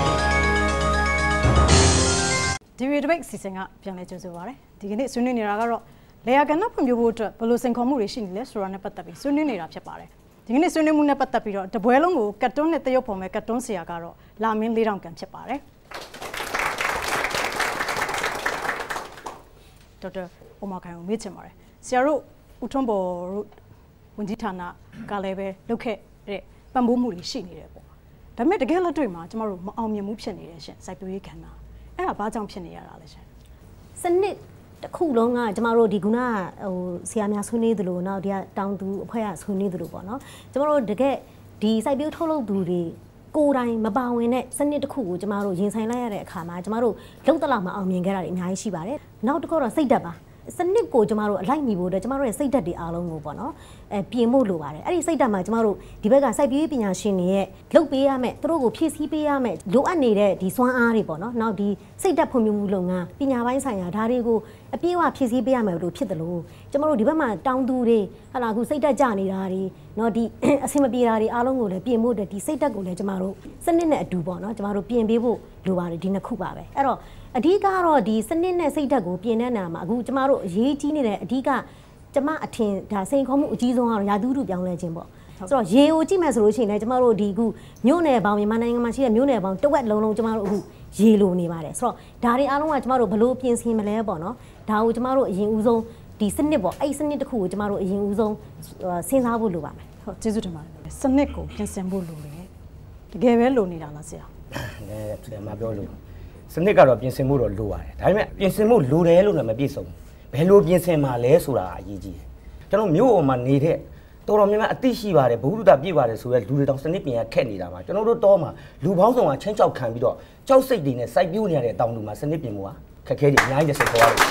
ဒီဗီဒီယိုဒိတ်စီစဉ်ကပြန်လည်ကြိုဆိုပါရစေ။ဒီကနေ့ဆွေးနွေးနေတာကတော့လေယာကဏ္ဍဖွံ့ဖြိုးဖို့အတွက်ဘယ်လိုစိန်ခေါ်မှုတွေရှိနေလဲဆိုတာနဲ့ပတ်သက်ပြီးဆွေးနွေးနေတာဖြစ်ပါတယ်။ဒီကနေ့ဆွေးနွေးမှုနဲ့ပတ်သက်ပြီးတော့တပွဲလုံးကိုကတ်တွန်းနဲ့တရုတ်ဖော်မဲ့ကတ်တွန်းဆရာကတော့လာမင်းလေးတောင်ကန်ဖြစ်ပါတယ်။ဒေါက်တာအိုမာခိုင်ကိုမေးချင်ပါတယ်။ဆရာတို့ဦးထွန်းဘော်တို့ဝန်ကြီးဌာနကလည်းပဲလုပ်ခဲ့တဲ့ပံ့ပိုးမှုတွေရှိနေတယ်ပေါ့။ဒါပေမဲ့တကယ်လက်တွေ့မှာကျမတို့မအောင်မြင်မှုဖြစ်နေတယ်ရှင်စိုက်ပျိုးရေးကဏ္ဍ။အဲ့ဒါဘာကြောင့်ဖြစ်နေရတာလဲရှင်။စနစ်တစ်ခုလုံးကကျမတို့ဒီခုနကဟိုဆရာများဆွေးနွေးသလိုနောက်ဒီကတောင်သူအဖွဲ့ကဆွေးနွေးသလိုပေါ့နော်ကျမတို့တကယ်ဒီစိုက်ပျိုးထုတ်လုပ်သူတွေကိုယ်တိုင်မပါဝင်တဲ့စနစ်တစ်ခုကိုကျမတို့ရင်ဆိုင်လိုက်ရတဲ့အခါမှာကျမတို့လုံတလောက်မအောင်မြင်ခဲ့တာတွေအများကြီးရှိပါတယ်နောက်တစ်ခုတော့စိတ်ဓာတ်ပါစနစ်ကိုကျမတို့အလိုက်မိဖို့အတွက်ကျမတို့ရဲ့စိတ်ဓာတ်တွေအားလုံးကိုပေါ့နော်အဲပြင်ဖို့လိုပါတယ်အဲ့ဒီစိတ်ဓာတ်မှာကျမတို့ဒီဘက်ကစိုက်ပျိုးရေးပညာရှင်တွေရဲ့လုပ်ပေးရမယ်သူတို့ကိုဖြည့်ဆည်းပေးရမယ်လိုအပ်နေတဲ့ဒီစွမ်းအားတွေပေါ့နော်နောက်ဒီစိတ်ဓာတ်ဖွံ့ဖြိုးမှုလုပ်ငန်းပညာပိုင်းဆိုင်ရာဒါတွေကိုအပြည့်အဝဖြည့်ဆည်းပေးရမယ်လို့ဖြစ်တယ်လို့ကျမတို့ဒီဘက်မှာတောင်းသူတွေဟာလာခုစိတ်ဓာတ်ကြနေတာတွေနော်ဒီအဆင်မပြေတာတွေအားလုံးကိုလည်းပြင်ဖို့အတွက်ဒီစိတ်ဓာတ်ကိုလည်းကျမတို့စနစ်နဲ့အတူပေါ့နော်ကျမတို့ပြင်ပေးဖို့လိုပါတယ်ဒီနှစ်ခုပါပဲအဲ့တော့အဓိကတော့ဒီစနစ်နဲ့စိတ်ဓာတ်ကိုပြင်တဲ့နေရာမှာအခုကျမတို့အရေးကြီးနေတဲ့အဓိကကျမအထင်ဒါစိန်ခေါ်မှုအကြီးဆုံးကတော့ရာသီဥတုပြောင်းလဲခြင်းပေါ့ဆိုတော့ရေကိုကြည့်မယ်ဆိုလို့ရှိရင်လည်းကျမတို့ဒီအခုမြို့နယ်ပေါင်းမြန်မာနိုင်ငံမှာရှိတဲ့မြို့နယ်ပေါင်းတဝက်လုံးလုံးကျမတို့အခုရေလိုနေပါတယ်ဆိုတော့ဒါတွေအားလုံးကကျမတို့ဘလို့ပြင်ဆင်မလဲပေါ့နော်ဒါကိုကျမတို့အရင်ဦးဆုံးဒီစနစ်ပေါ့အဲ့စနစ်တစ်ခုကိုကျမတို့အရင်ဦးဆုံးစဉ်းစားဖို့လိုပါမယ်ဟုတ်ကျေးဇူးတင်ပါတယ်စနစ်ကိုပြင်ဆင်ဖို့လိုတယ်တကယ်ပဲလိုနေတာလားဆရာအဲဆရာမပြောလို့စနစ်ကတော့ပြင်ဆင်ဖို့တော့လိုပါတယ်ဒါပေမဲ့ပြင်ဆင်ဖို့လိုတယ်လို့လည်းမပြည့်စုံဘယ်လိုပြင်ဆင်မှာလဲဆိုတာအရေးကြီးတယ်ကျွန်တော်မြို့ပေါ်မှာနေတဲ့တော်တော်များများအသိရှိပါတယ်ဘုဟုတ္တပြည့်ပါတယ်ဆိုရဲလူတွေတောင်စနစ်ပြင်ရခက်နေတာပါကျွန်တော်တို့တော့မှာလူပေါင်းစုံကချင်းချောက်ခံပြီးတော့ကြောက်စိတ်တွေနဲ့စိုက်ပြိုးနေရတဲ့တောင်သူမှာစနစ်ပြင်မှုကခက်ခဲတယ်အများကြီးစိတ်ခေါ်ရတယ်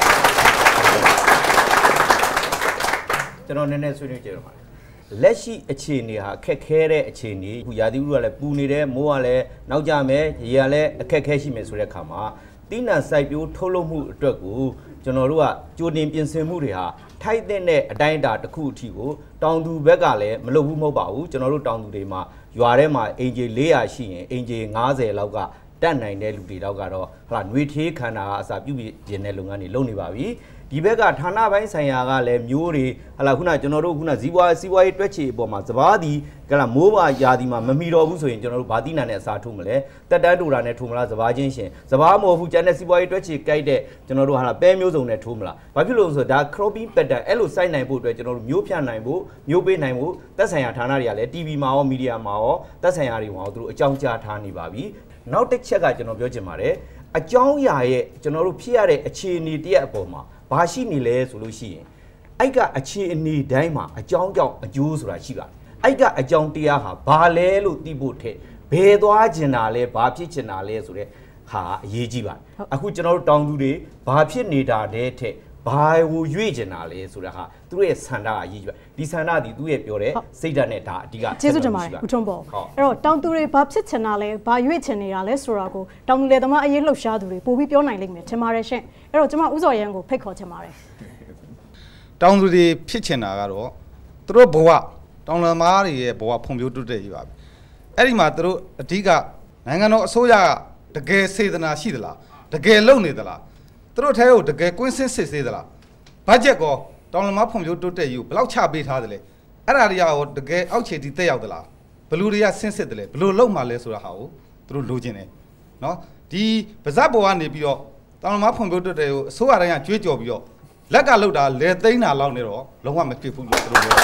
ကျွန်တော်နည်းနည်းဆွေးနွေးကြရမှာလက်ရှိအခြေအနေဟာအခက်ခဲတဲ့အခြေအနေအခုရာသီဥတုကလည်းပူနေတယ်မိုးကလည်းနောက်ကျမယ်ရေကလည်းအခက်ခဲရှိမယ်ဆိုတဲ့အခါမှာတိနံစိုက်ပျိုးထုတ်လုပ်မှုအတွက်ကိုကျွန်တော်တို့ကကြိုတင်ပြင်ဆင်မှုတွေဟာထိုက်တဲ့အတိုင်းအတာတစ်ခုအထိကိုတောင်သူဘက်ကလည်းမလုပ်ဘူးမဟုတ်ပါဘူးကျွန်တော်တို့တောင်သူတွေမှာရွာထဲမှာအင်ဂျီ၄ရာရှိရင်အင်ဂျီ၅၀လောက်ကတက်နိုင်တဲ့လူတွေတော့ကတော့ဟာလာຫນွေထေးခန္ဓာကအစာပြုပြင်တဲ့လုပ်ငန်းတွေလုပ်နေပါပြီဒီဘက်ကဌာနပိုင်းဆိုင်ရာကလည်းမျိုးတွေဟာလာခုနကျွန်တော်တို့ခုနဇီဝစီးပွားရေးတွက်ချေအပေါ်မှာစဘာဒီကလာမိုးပါရာသီမှာမမီတော့ဘူးဆိုရင်ကျွန်တော်တို့ဗာတိနာနဲ့အစာထိုးမလဲတက်တန်းတူတာနဲ့ထိုးမလားစဘာချင်းရှင်စဘာမဟုတ်ဘူးကျန်တဲ့စီးပွားရေးတွက်ချေကြိုက်တဲ့ကျွန်တော်တို့ဟာလာပဲမျိုးစုံနဲ့ထိုးမလားဘာဖြစ်လို့လဲဆိုတော့ဒါ cropping pattern အဲ့လိုစိုက်နိုင်ဖို့အတွက်ကျွန်တော်တို့မျိုးဖြန့်နိုင်ဖို့မျိုးပေးနိုင်ဖို့သက်ဆိုင်ရာဌာနတွေကလည်း တီ ဗီ မှာရောမီဒီယာမှာရောသက်ဆိုင်ရာတွေမှာရောသူတို့အကြောင်းကြားထားနေပါပြီနောက်တစ်ချက်ကကျွန်တော်ပြောချင်ပါတယ်အကြောင်းအရာရဲ့ကျွန်တော်တို့ဖြစ်ရတဲ့အခြေအနေတရက်အပေါ်မှာဘာရှိနေလဲဆိုလို့ရှိရင်အဲ့ကအခြေအနေတိုင်းမှာအကြောင်းကြောင့်အကျိုးဆိုတာရှိပါတယ်အဲ့ကအကြောင်းတရားဟာဘာလဲလို့သိဖို့ထက်ဘယ်သွားကျင်တာလဲဘာဖြစ်ကျင်တာလဲဆိုတဲ့ဟာအရေးကြီးပါတယ်အခုကျွန်တော်တို့တောင်သူတွေဘာဖြစ်နေတာတဲ့ထက်ဘာကိုရွေ့ကျင်တာလဲဆိုတာဟာသူတို့ရဲ့ဆန္ဒအရေးကြီးပါဒီဆန္ဒဒီသူရဲ့ပြောတဲ့စိတ်ဓာတ်နဲ့ဒါအဓိကကျေးဇူးတင်ပါတယ်ဦးထွန်းပေါ်အဲ့တော့တောင်သူတွေဘာဖြစ်ချင်တာလဲဘာရွေ့ချင်နေတာလဲဆိုတာကိုတောင်သူလေသမားအရေးလှုပ်ရှားသူတွေပို့ပြီးပြောနိုင်လိမ့်မယ်ထင်ပါတယ်ရှင်အဲ့တော့ကျွန်မဦးစော်ရန်ကိုဖိတ်ခေါ်ချင်ပါတယ်တောင်သူတွေဖြစ်ချင်တာကတော့သူတို့ဘဝတောင်လမားတွေရဲ့ဘဝဖွံ့ဖြိုးတိုးတက်ရေးပါပဲအဲ့ဒီမှာသူတို့အဓိကနိုင်ငံတော်အစိုးရကတကယ်စေတနာရှိသလားတကယ်လုပ်နေသလားသူတို့ထဲကိုတကယ်ကွင်းစင်းစစ်ဆေးသလားဘတ်ဂျက်ကောတောင်လမားဖွံ့ဖြိုးတိုးတက်ရေးကိုဘယ်လောက်ချပေးထားသလဲအဲ့ဒါတွေကရောတကယ်အောက်ခြေထိတက်ရောက်သလားဘလူတွေကဆင်းစစ်တယ်လေဘလူလုံမှလဲဆိုတာဟာကိုသူတို့လိုချင်တယ်နော်ဒီဗဇက်ပေါ်ကနေပြီးတော့တောင်လမားဖွံ့ဖြိုးတိုးတက်ရေးကိုအစိုးရတိုင်းကကြွေးကြော်ပြီးတော့လက်ကလောက်တာလေသိန်းတာလောက်နေတော့လုံးဝမဖြစ်ဘူးလို့သူတို့ပြော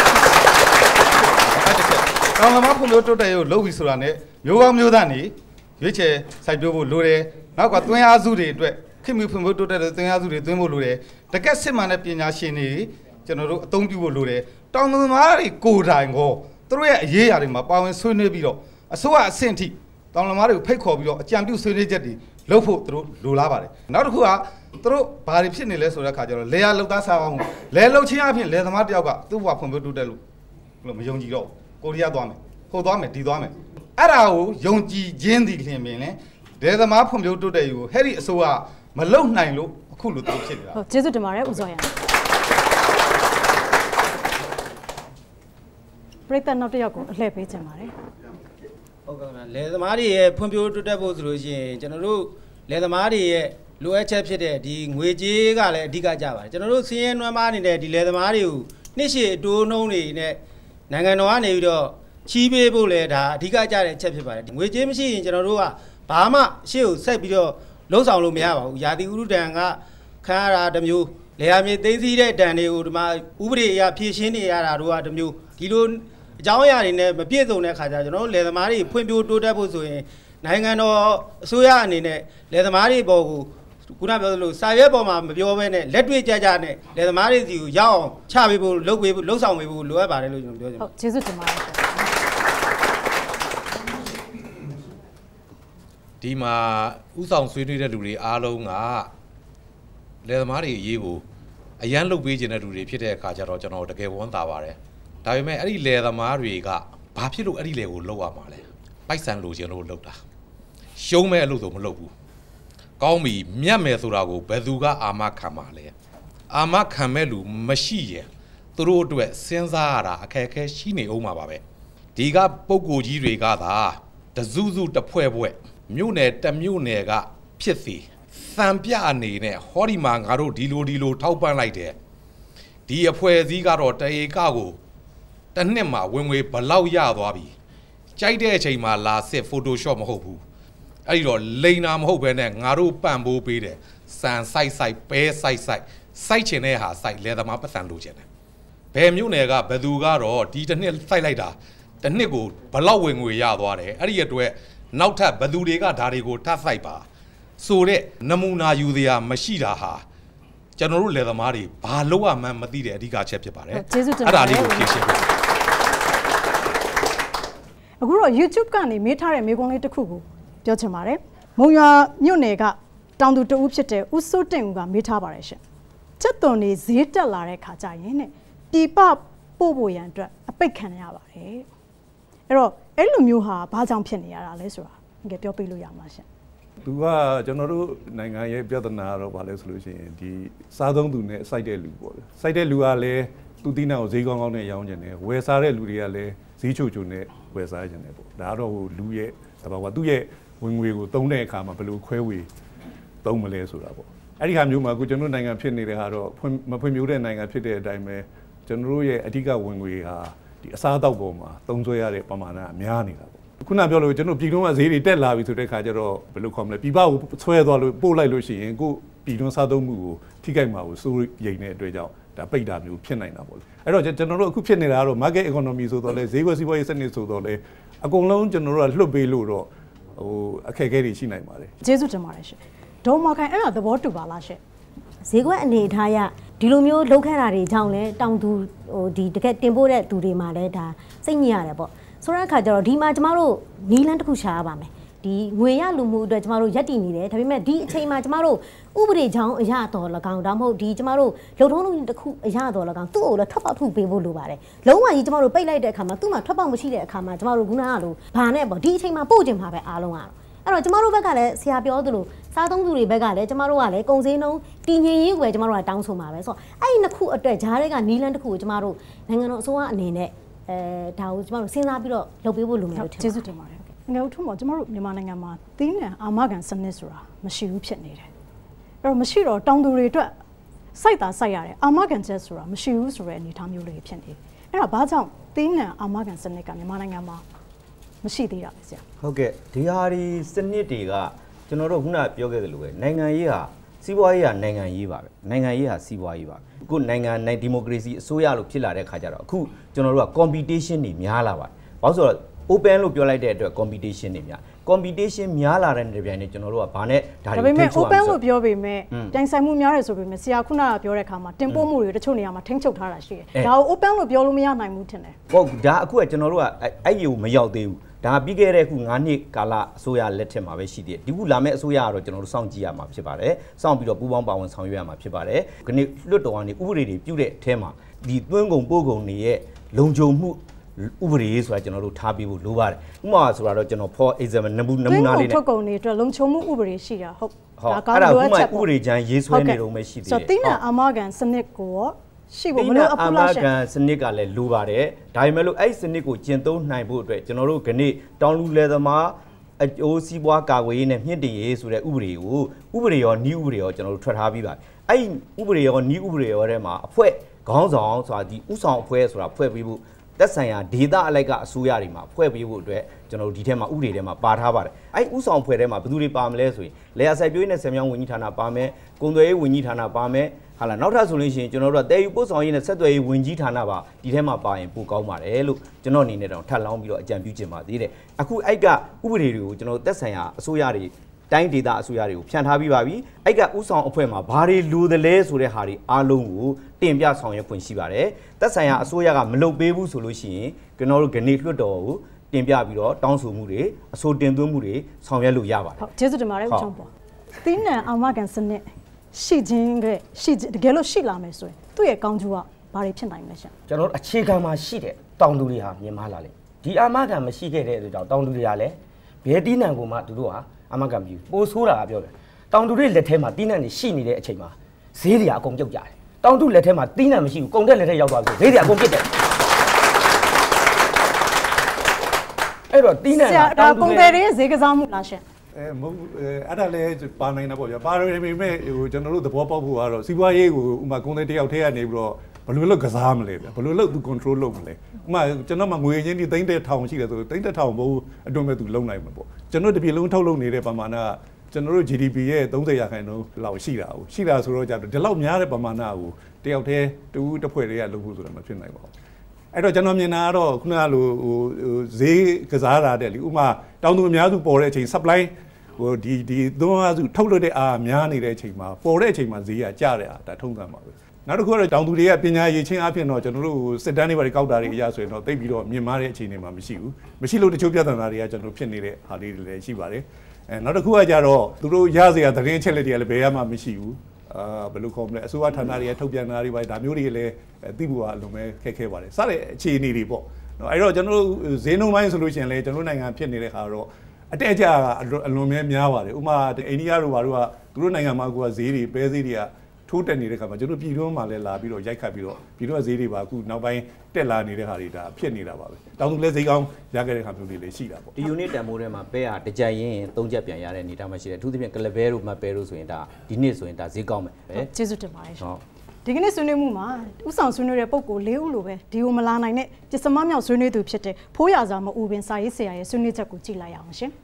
တောင်လမားဖွံ့ဖြိုးတိုးတက်ရေးကိုလုပ်ပြီးဆိုတာနဲ့မျိုးကောင်းမျိုးသားနေရွေးချယ်စိုက်ပျိုးဖို့လိုတယ်နောက်ကသွင်းအားစုတွေအတွက်ခင်မီဖွံ့ဖြိုးတိုးတက်တဲ့သွင်းအားစုတွေသွင်းဖို့လိုတယ်တကက်စစ်မှန်တဲ့ပညာရှင်တွေကျွန်တော်တို့အသုံးပြုဖို့လိုတယ်တောင်သူမားတွေကိုယ်တိုင်ကိုသူတို့ရဲ့အရေးအရာတွေမှာပါဝင်ဆွေးနွေးပြီးတော့အစိုးရအဆင့်ထိတောင်လမားတွေကိုဖိတ်ခေါ်ပြီးတော့အကြံပြုဆွေးနွေးချက်တွေလုပ်ဖို့သူတို့လိုလားပါတယ်နောက်တစ်ခုကသူတို့ဘာတွေဖြစ်နေလဲဆိုတဲ့အခါကျတော့လေယာလုံသားစားအောင်လဲလုံချင်းအဖြစ်လေသမားတယောက်ကသူ့ဘဝဖွံ့ဖြိုးတိုးတက်လို့လို့မယုံကြည်တော့ကိုရီးယားသွားမယ်ဟိုသွားမယ်ဒီသွားမယ်အဲ့ဒါကိုယုံကြည်ခြင်းသည်လျင်ပင်လေလေသမားဖွံ့ဖြိုးတိုးတက်ရေးကိုဟဲ့ဒီအစိုးရမလုံနိုင်လို့အခုလိုသူဖြစ်နေတာဟုတ်ကျေးဇူးတင်ပါတယ်ဦးစောရန်ပရိသတ်နောက်တစ်ယောက်ကိုအလှည့်ပေးချင်ပါတယ်ဟုတ်ကဲ့ဗျာလယ်သမားတွေရဲ့ဖွံ့ဖြိုးတိုးတက်ဖို့ဆိုလို့ရှိရင်ကျွန်တော်တို့လယ်သမားတွေရဲ့လိုအပ်ချက်ဖြစ်တဲ့ဒီငွေကြေးကလည်းအဓိကကြပါတယ်ကျွန်တော်တို့စီးရဲနွမ်းမားနေတဲ့ဒီလယ်သမားတွေကိုနှစ်ရှည်အတိုးနှုံးတွေနဲ့နိုင်ငံတော်ကနေပြီးတော့ချီးပေးဖို့လည်းဒါအဓိကကြတဲ့အချက်ဖြစ်ပါတယ်ငွေကြေးမရှိရင်ကျွန်တော်တို့ကဘာမှရှေ့ကိုဆက်ပြီးတော့လုံးဆောင်လို့မရပါဘူးရာသီဥတုတန်ကခန်းရတာတစ်မျိုးလေယာမြေသိသိတဲ့တန်တွေကိုဒီမှာဥပဒေအရဖြည့်ရှင်းနေရတာတို့ကတစ်မျိုးဒီလိုအကြောင်းအရာတွေနဲ့မပြည့်စုံတဲ့ခါကျကျွန်တော်တို့လယ်သမားတွေဖွံ့ဖြိုးတိုးတက်ဖို့ဆိုရင်နိုင်ငံတော်အစိုးရအနေနဲ့လယ်သမားတွေပေါ်ကိုခုနပြောသလိုစာရွက်ပေါ်မှာမပြောဘဲနဲ့လက်တွေ့ကြကြနဲ့လယ်သမားတွေစီကိုရောက်အောင်ချပေးဖို့လုပ်ပေးဖို့လှုပ်ဆောင်ပေးဖို့လိုအပ်ပါတယ်လို့ကျွန်တော်ပြောချင်ပါတယ်ဟုတ်ကျေးဇူးတင်ပါတယ်ဒီမှာဥဆောင်ဆွေးနွေးတဲ့လူတွေအားလုံးကလယ်သမားတွေအရေးကိုအရန်လုပ်ပေးခြင်းတဲ့လူတွေဖြစ်တဲ့အခါကျတော့ကျွန်တော်တကယ်ဝမ်းသာပါတယ်ဒါပေမဲ့အဲ့ဒီလယ်သမားတွေကဘာဖြစ်လို့အဲ့ဒီလယ်ကိုလုပ်ရမှာလဲပိုက်ဆံလိုချင်လို့လုပ်တာရှုံးမဲ့အလုပ်ဆိုမလုပ်ဘူးကောင်းပြီမြတ်မယ်ဆိုတာကိုဘယ်သူကအာမခံပါလဲအာမခံမဲ့လူမရှိရင်သူတို့အတွက်စဉ်းစားရတာအခက်အခဲရှိနေအောင်မှာပါပဲဒီကပုံကိုကြီးတွေကသာတစုစုတဖွဲ့ဖွဲ့မြို့နယ်တမြို့နယ်ကဖြစ်စီသံပြအနေနဲ့ဟောဒီမှာငါတို့ဒီလိုဒီလိုထောက်ပံ့လိုက်တယ်ဒီအဖွဲစည်းကတော့တရေကကိုတစ်နှစ်မှာဝင်ငွေဘလောက်ရသွားပြီကြိုက်တဲ့အချိန်မှာလာစစ် Photoshop မဟုတ်ဘူးအဲ့ဒီတော့လိန်နာမဟုတ်ဘဲနဲ့ငါတို့ပံ့ပိုးပေးတယ်စံစိုက်စိုက်ပဲစိုက်စိုက်စိုက်ချင်တဲ့ဟာစိုက်လယ်သမားပတ်စံလိုချင်တယ်ဘယ်မြို့နယ်ကဘယ်သူကတော့ဒီတစ်နှစ်စိုက်လိုက်တာတစ်နှစ်ကိုဘလောက်ဝင်ငွေရသွားတယ်အဲ့ဒီအတွက်နောက်ထပ်ဘယ်သူတွေကဓာတွေကိုထပ်စိုက်ပါဆိုတဲ့နမူနာယူစရာမရှိတာဟာကျွန်တော်တို့လယ်သမားတွေဘာလို့အမှန်မသိတဲ့အဓိကချက်ဖြစ်ပါတယ်အဲ့ဒါလေးကိုဖြေရှင်းပေးအခုတော့ YouTube ကနေမေးထားတဲ့မေးခွန်းလေးတစ်ခုကိုပြောချင်ပါတယ်မုံရွာမြို့နယ်ကတောင်သူတဦးဖြစ်တဲ့ဦးစိုးတင့်ဦးကမေးထားပါတယ်ရှင်ချက်သွန်နေဈေးတက်လာတဲ့ခါကျရင်တဲ့ပြပပို့ဖို့ရန်အတွက်အပိတ်ခံရပါတယ်အဲ့တော့အဲ့လိုမျိုးဟာဘာကြောင့်ဖြစ်နေရတာလဲဆိုတာငါပြောပြလို့ရမှာရှင်သူကကျွန်တော်တို့နိုင်ငံရဲ့ပြဿနာတော့ဘာလဲဆိုလို့ရှိရင်ဒီစားသုံးသူနဲ့စိုက်တဲ့လူပေါ့စိုက်တဲ့လူကလည်းသူတိနာကိုဈေးကောင်းကောင်းနဲ့ရောင်းကျင်တယ်ဝယ်စားတဲ့လူတွေကလည်းဈေးချိုချိုနဲ့ဝယ်စားကျင်တယ်ပေါ့ဒါတော့ဟိုလူရဲ့တဘာဝသူ့ရဲ့ဝင်ငွေကိုသုံးတဲ့အခါမှာဘယ်လိုခွဲဝေသုံးမလဲဆိုတာပေါ့အဲ့ဒီခါမျိုးမှာအခုကျွန်တော်နိုင်ငံဖြစ်နေတဲ့ဟာတော့မဖွံ့ဖြိုးတဲ့နိုင်ငံဖြစ်တဲ့အတိုင်းပဲကျွန်တော်တို့ရဲ့အဓိကဝင်ငွေဟာဒီအစားအသောက်ပေါ်မှာသုံးစွဲရတဲ့ပမာဏအများနေတာပေါ့ခုနပြောလို့ကျွန်တော်ပြည်တွင်းကဈေးတွေတက်လာပြီဆိုတဲ့ခါကျတော့ဘယ်လိုခေါ်မလဲပြည်ပကိုဆွဲသွားလို့ပို့လိုက်လို့ရှိရင်ကိုပြည်တွင်းစားသုံးမှုကိုထိခိုက်မှာကိုစိုးရိမ်တဲ့အတွက်ကြောင့်ဒါပိတ်တာမျိုးဖြစ်နိုင်တာပေါ့လေအဲ့တော့ကျွန်တော်တို့အခုဖြစ်နေတာကတော့ market economy ဆိုတော့လေဈေးကွက်စီးပွားရေးစနစ်ဆိုတော့လေအကုန်လုံးကျွန်တော်တို့ကလွတ်ပေးလို့တော့ဟိုအခက်အခဲတွေရှိနိုင်ပါတယ်ကျေးဇူးတင်ပါတယ်ရှင်ဒေါ်မော်ခိုင်အဲ့ဒါသဘောတူပါလားရှင်ဈေးကွက်အနေထားရဒီလိုမျိုးလှုပ်ခတ်တာတွေကြောင့်လဲတောင်သူဟိုဒီတကယ်တင်ပို့တဲ့သူတွေမှာလဲဒါစိတ်ညစ်ရတယ်ပေါ့ဆိုတဲ့အခါကျတော့ဒီမှာကျမတို့နီးလန်းတစ်ခုရှာရပါမယ်ဒီငွေရလူမှုအတွက်ကျမတို့ရက်တည်နေတယ်ဒါပေမဲ့ဒီအချိန်မှာကျမတို့ဥပဒေကြောင်းအရာတော်၎င်းဒါမှမဟုတ်ဒီကျမတို့လုံထုံးလုံးတစ်ခုအရာတော်၎င်းသူ့ကိုလည်းထွက်ပေါက်ထုတ်ပေးဖို့လိုပါတယ်လုံးဝကြီးကျမတို့ပိတ်လိုက်တဲ့အခါမှာသူ့မှာထွက်ပေါက်မရှိတဲ့အခါမှာကျမတို့ခုနကလိုဘာနဲ့ပေါ့ဒီအချိန်မှာပို့ကျင်မှာပဲအားလုံးကတော့အဲ့တော့ကျမတို့ဘက်ကလည်းဆရာပြောသလိုစားသုံးသူတွေဘက်ကလည်းကျမတို့ကလည်းကုန်စည်နှုန်းတည်ငြိမ်ရေးကိုကျမတို့ကတောင်းဆိုမှာပဲဆိုတော့အဲ့ဒီနှစ်ခုအတွက်ဂျားတွေကနီးလန်းတစ်ခုကိုကျမတို့နိုင်ငံတော်အစိုးရအနေနဲ့အဲဒါကိုကျမတို့စဉ်းစားပြီးတော့လုပ်ပေးဖို့လိုမယ်လို့ထင်ကျေးဇူးတင်ပါတယ်ငယ်ဦးထုံးပေါ့ကျမတို့မြန်မာနိုင်ငံမှာသီးနှံအာမခံစနစ်ဆိုတာမရှိဘူးဖြစ်နေတယ်အဲ့တော့မရှိတော့တောင်သူတွေအတွက်စိုက်တာစိုက်ရတယ်အာမခံချက်ဆိုတာမရှိဘူးဆိုတဲ့အနေအထားမျိုးလေးဖြစ်နေတယ်အဲ့တော့ဘာကြောင့်သီးနှံအာမခံစနစ်ကမြန်မာနိုင်ငံမှာမရှိသေးတာလဲဆရာဟုတ်ကဲ့ဒီဟာဒီစနစ်တွေကကျွန်တော်တို့ခုနပြောခဲ့သလိုပဲနိုင်ငံရေးဟာစီးပွားရေးဟာနိုင်ငံရေးပါပဲနိုင်ငံရေးဟာစီးပွားရေးပါအခုနိုင်ငံနိုင်ဒီမိုကရေစီအစိုးရလို့ဖြစ်လာတဲ့ခါကျတော့အခုကျွန်တော်တို့က competition တွေများလာပါတယ်ဘာလို့ဆိုတော့ open လို့ပြောလိုက်တဲ့အတွက် competition တွေများ competition များလာတဲ့နေရာနဲ့ကျွန်တော်တို့ကဘာနဲ့ဒါတွေထိချုပ်အောင်ဆို open လို့ပြောပေမဲ့ပြိုင်ဆိုင်မှုများတယ်ဆိုပေမဲ့ဆရာခုနကပြောတဲ့ခါမှာတင်ပို့မှုတွေတချို့နေရာမှာထိန်းချုပ်ထားတာရှိတယ်ဒါကို open လို့ပြောလို့မရနိုင်ဘူးထင်တယ်ဟုတ်ဒါအခုကကျွန်တော်တို့ကအဲ့ဒီကိုမရောက်သေးဘူးဒါပြီးခဲ့တဲ့ခု၅နှစ်ကာလအစိုးရလက်ထက်မှာပဲရှိသေးတယ်ဒီခုလာမယ့်အစိုးရကတော့ကျွန်တော်တို့စောင့်ကြည့်ရမှာဖြစ်ပါတယ်စောင့်ပြီးတော့ပူးပေါင်းပါဝင်ဆောင်ရွက်ရမှာဖြစ်ပါတယ်ခဏလွတ်တော်ကနေဥပဒေတွေပြုတဲ့အထဲမှာဒီသွင်းကုန်ပို့ကုန်တွေရဲ့လုံခြုံမှုဥပဒေဆိုတာကျွန်တော်တို့ထားပြီးဖို့လိုပါတယ်ဥပမာဆိုတာတော့ကျွန်တော် for example နမူနမူနာလေးနဲ့ထုတ်ကုန်တွေအတွက်လုံခြုံမှုဥပဒေရှိတာဟုတ်ဒါကောင်းလို့အချက်ဥပဒေချမ်းရေးဆွဲနေတော့မှရှိသေးတယ်ဆိုတော့တင်းနဲ့အာမခံစနစ်ကိုရှိဖို့မလိုအပ်ဘူးလားရှင်အာမခံစနစ်ကလည်းလိုပါတယ်ဒါပေမဲ့လို့အဲ့စနစ်ကိုကျင့်သုံးနိုင်ဖို့အတွက်ကျွန်တော်တို့ခဏတောင်လူလယ်သမားအကျိုးစီးပွားကာကွယ်ရေးနဲ့မြင့်တင်ရေးဆိုတဲ့ဥပဒေကိုဥပဒေရောနည်းဥပဒေရောကျွန်တော်တို့ထွက်ထားပြီးပါအဲ့ဥပဒေရောနည်းဥပဒေရောထဲမှာအဖွဲ့ခေါင်းဆောင်ဆိုတာဒီဥဆောင်အဖွဲ့ဆိုတာဖွဲ့ပြီးဖို့သက်ဆိုင်ရာဒေသအလိုက်ကအစိုးရတွေမှာဖွဲ့ပေးဖို့အတွက်ကျွန်တော်တို့ဒီထဲမှာဥပဒေထဲမှာပါထားပါတယ်အဲ့ဥဆောင်ဖွဲ့ထဲမှာဘယ်သူတွေပါမလဲဆိုရင်လေယာစိုက်ပျိုးရေးနဲ့ဆယ်မြောင်းဝန်ကြီးဌာနပါမယ်ကုန်သွယ်ရေးဝန်ကြီးဌာနပါမယ်ဟာလာနောက်ထပ်ဆိုလို့ရှိရင်ကျွန်တော်တို့ကတည်ယူပို့ဆောင်ရေးနဲ့ဆက်သွယ်ရေးဝန်ကြီးဌာနပါဒီထဲမှာပါရင်ပိုကောင်းပါတယ်လို့ကျွန်တော်အနေနဲ့တော့ထပ်လောင်းပြီးတော့အကြံပြုချင်ပါသေးတယ်အခုအဲ့ကဥပဒေတွေကိုကျွန်တော်တို့သက်ဆိုင်ရာအစိုးရတွေတိုင်းဒေသအစိုးရတွေကိုဖြန့်ထားပြီးပါပြီအဲ့ကဥဆောင်အဖွဲ့မှာဘာတွေလိုသလဲဆိုတဲ့ဟာတွေအားလုံးကိုတင်ပြဆောင်ရွက်ခွင့်ရှိပါတယ်သက်ဆိုင်ရာအစိုးရကမလုပ်ပေးဘူးဆိုလို့ရှိရင်ကျွန်တော်တို့ကနေလွှတ်တော်ကိုတင်ပြပြီးတော့တောင်းဆိုမှုတွေအဆိုတင်သွင်းမှုတွေဆောင်ရွက်လို့ရပါတယ်ဟုတ်ကျေးဇူးတင်ပါတယ်ဦးချောင်းပေါ်သီးနှံအာမခံစနစ်ရှိခြင်းကရှိတကယ်လို့ရှိလာမယ်ဆိုရင်သူ့ရဲ့ကောင်းကျိုးကဘာတွေဖြစ်နိုင်မလဲရှင်ကျွန်တော်အခြေခံမှာရှိတဲ့တောင်သူတွေဟာမြင်မာလာလေဒီအာမခံမရှိခဲ့တဲ့အတွက်ကြောင့်တောင်သူတွေကလည်းဘယ်တီးနှံကိုမှသူတို့ဟာအာမခံပြုပိုးဆိုးတာကပြောတယ်တောင်သူတွေလက်ထဲမှာတီးနှံတွေရှိနေတဲ့အချိန်မှာဈေးတွေအကုန်ပြုတ်ကြတယ်တောင်သူလက်ထဲမှာတီးနှံမရှိဘူးကုန်တဲ့လက်ထဲရောက်သွားပြီဈေးတွေအကုန်ပြစ်တယ်အဲ့တော့တီးနှံကတောင်ကုန်တယ်ရဲ့ဈေးကစားမှုလားရှင်အဲမဟုတ်အဲ့ဒါလည်းပါနိုင်တာပေါ့ဗျာပါရပေမဲ့ဟိုကျွန်တော်တို့သဘောပေါက်ဖို့ကတော့စီးပွားရေးကိုဥမာကုန်တဲ့တယောက်ထဲကနေပြီးတော့ဘဘယ်လိုလုပ်ကစားမလဲဗျဘယ်လိုလုပ်သူ control လုပ်မလဲဥမာကျွန်တော်မှငွေချင်းဒီသိန်းတဲ့ထောင်ရှိတယ်ဆိုသိန်းတဲ့ထောင်ဘိုးအတွင်းမဲ့သူလုံနိုင်မှာပေါ့ကျွန်တော်တပြည်လုံးထုတ်လုပ်နေတဲ့ပမာဏကျွန်တော်တို့ G D P ရဲ့သုံးဆယ်ရာခိုင်နှုန်းလောက်ရှိတာဟုတ်ရှိတာဆိုတော့ကြဒီလောက်များတဲ့ပမာဏကိုတယောက်တည်းတူတစ်ဖွဲ့တည်းကလုပ်ဖို့ဆိုတာမဖြစ်နိုင်ပါဘူးအဲ့တော့ကျွန်တော်မြင်တာကတော့ခုနကလိုဟိုဈေးကစားတာတဲ့လေဥမာတောင်သူအများစုပေါ်တဲ့အချိန် supply ဟိုဒီဒီသုံးအားစုထုတ်လုပ်တဲ့အားများနေတဲ့အချိန်မှာပေါ်တဲ့အချိန်မှာဈေးကကျတဲ့အားဒါထုံးစံပါပဲနောက်တစ်ခုကတော့တောင်သူတွေကပညာရေးချင်းအဖြစ်တော့ကျွန်တော်တို့စစ်တမ်းတွေပါကောက်တာတွေအရဆိုရင်တော့သိပြီးတော့မြင်မာတဲ့အခြေအနေမှာမရှိဘူးမရှိလို့တချို့ပြဿနာတွေကကျွန်တော်ဖြစ်နေတဲ့ဟာလေးတွေလည်းရှိပါတယ်အဲနောက်တစ်ခုကကြတော့သူတို့ရစရာသတင်းအချက်လက်တွေကလည်းဘယ်မှမရှိဘူးအာဘယ်လိုခေါ်မလဲအစိုးရဌာနတွေကထုတ်ပြန်တာတွေပါဒါမျိုးတွေလည်းသိဖို့အလုံးပဲခက်ခဲပါတယ်စတဲ့အခြေအနေတွေပေါ့နော်အဲ့တော့ကျွန်တော်တို့ဈေးနှုန်းပိုင်းဆိုလို့ရှိရင်လည်းကျွန်တော်နိုင်ငံဖြစ်နေတဲ့ခါတော့အတက်အကျအလွန်များများပါတယ်ဥမာအိန္ဒိယတို့ဘာတို့ကသူတို့နိုင်ငံမှာကဈေးတွေပဲဈေးတွေကထိုးတက်နေတဲ့ခါမှာကျွန်တော်ပြည်တွင်းမှာလည်းလာပြီးတော့ရိုက်ခတ်ပြီးတော့ပြည်တွင်းဈေးတွေပါအခုနောက်ပိုင်းတက်လာနေတဲ့ခါတွေဒါဖြစ်နေတာပါပဲတောင်သူလည်းဈေးကောင်းရခဲ့တဲ့ခါမျိုးတွေလည်းရှိတာပေါ့ဒီ unit တန်ဖိုးထဲမှာပဲဟာတကြိုင်ရင်သုံးချက်ပြန်ရတဲ့အနေအထားမှာရှိတယ်အထူးသဖြင့်ကလဘဲတို့မပဲတို့ဆိုရင်ဒါဒီနှစ်ဆိုရင်ဒါဈေးကောင်းမယ်ပဲကျေးဇူးတင်ပါတယ်ရှင်ဒီကနေ့ဆွေးနွေးမှုမှာဥဆောင်ဆွေးနွေးတဲ့ပုံကို၄ဦးလိုပဲဒီကိုမလာနိုင်တဲ့ပစ္စမမြောက်ဆွေးနွေးသူဖြစ်တဲ့ဖိုးရစာမအူပင်စာရေးဆရာရဲ့ဆွေးနွေးချက်ကိုကြည့်လိုက်အောင်ရှင်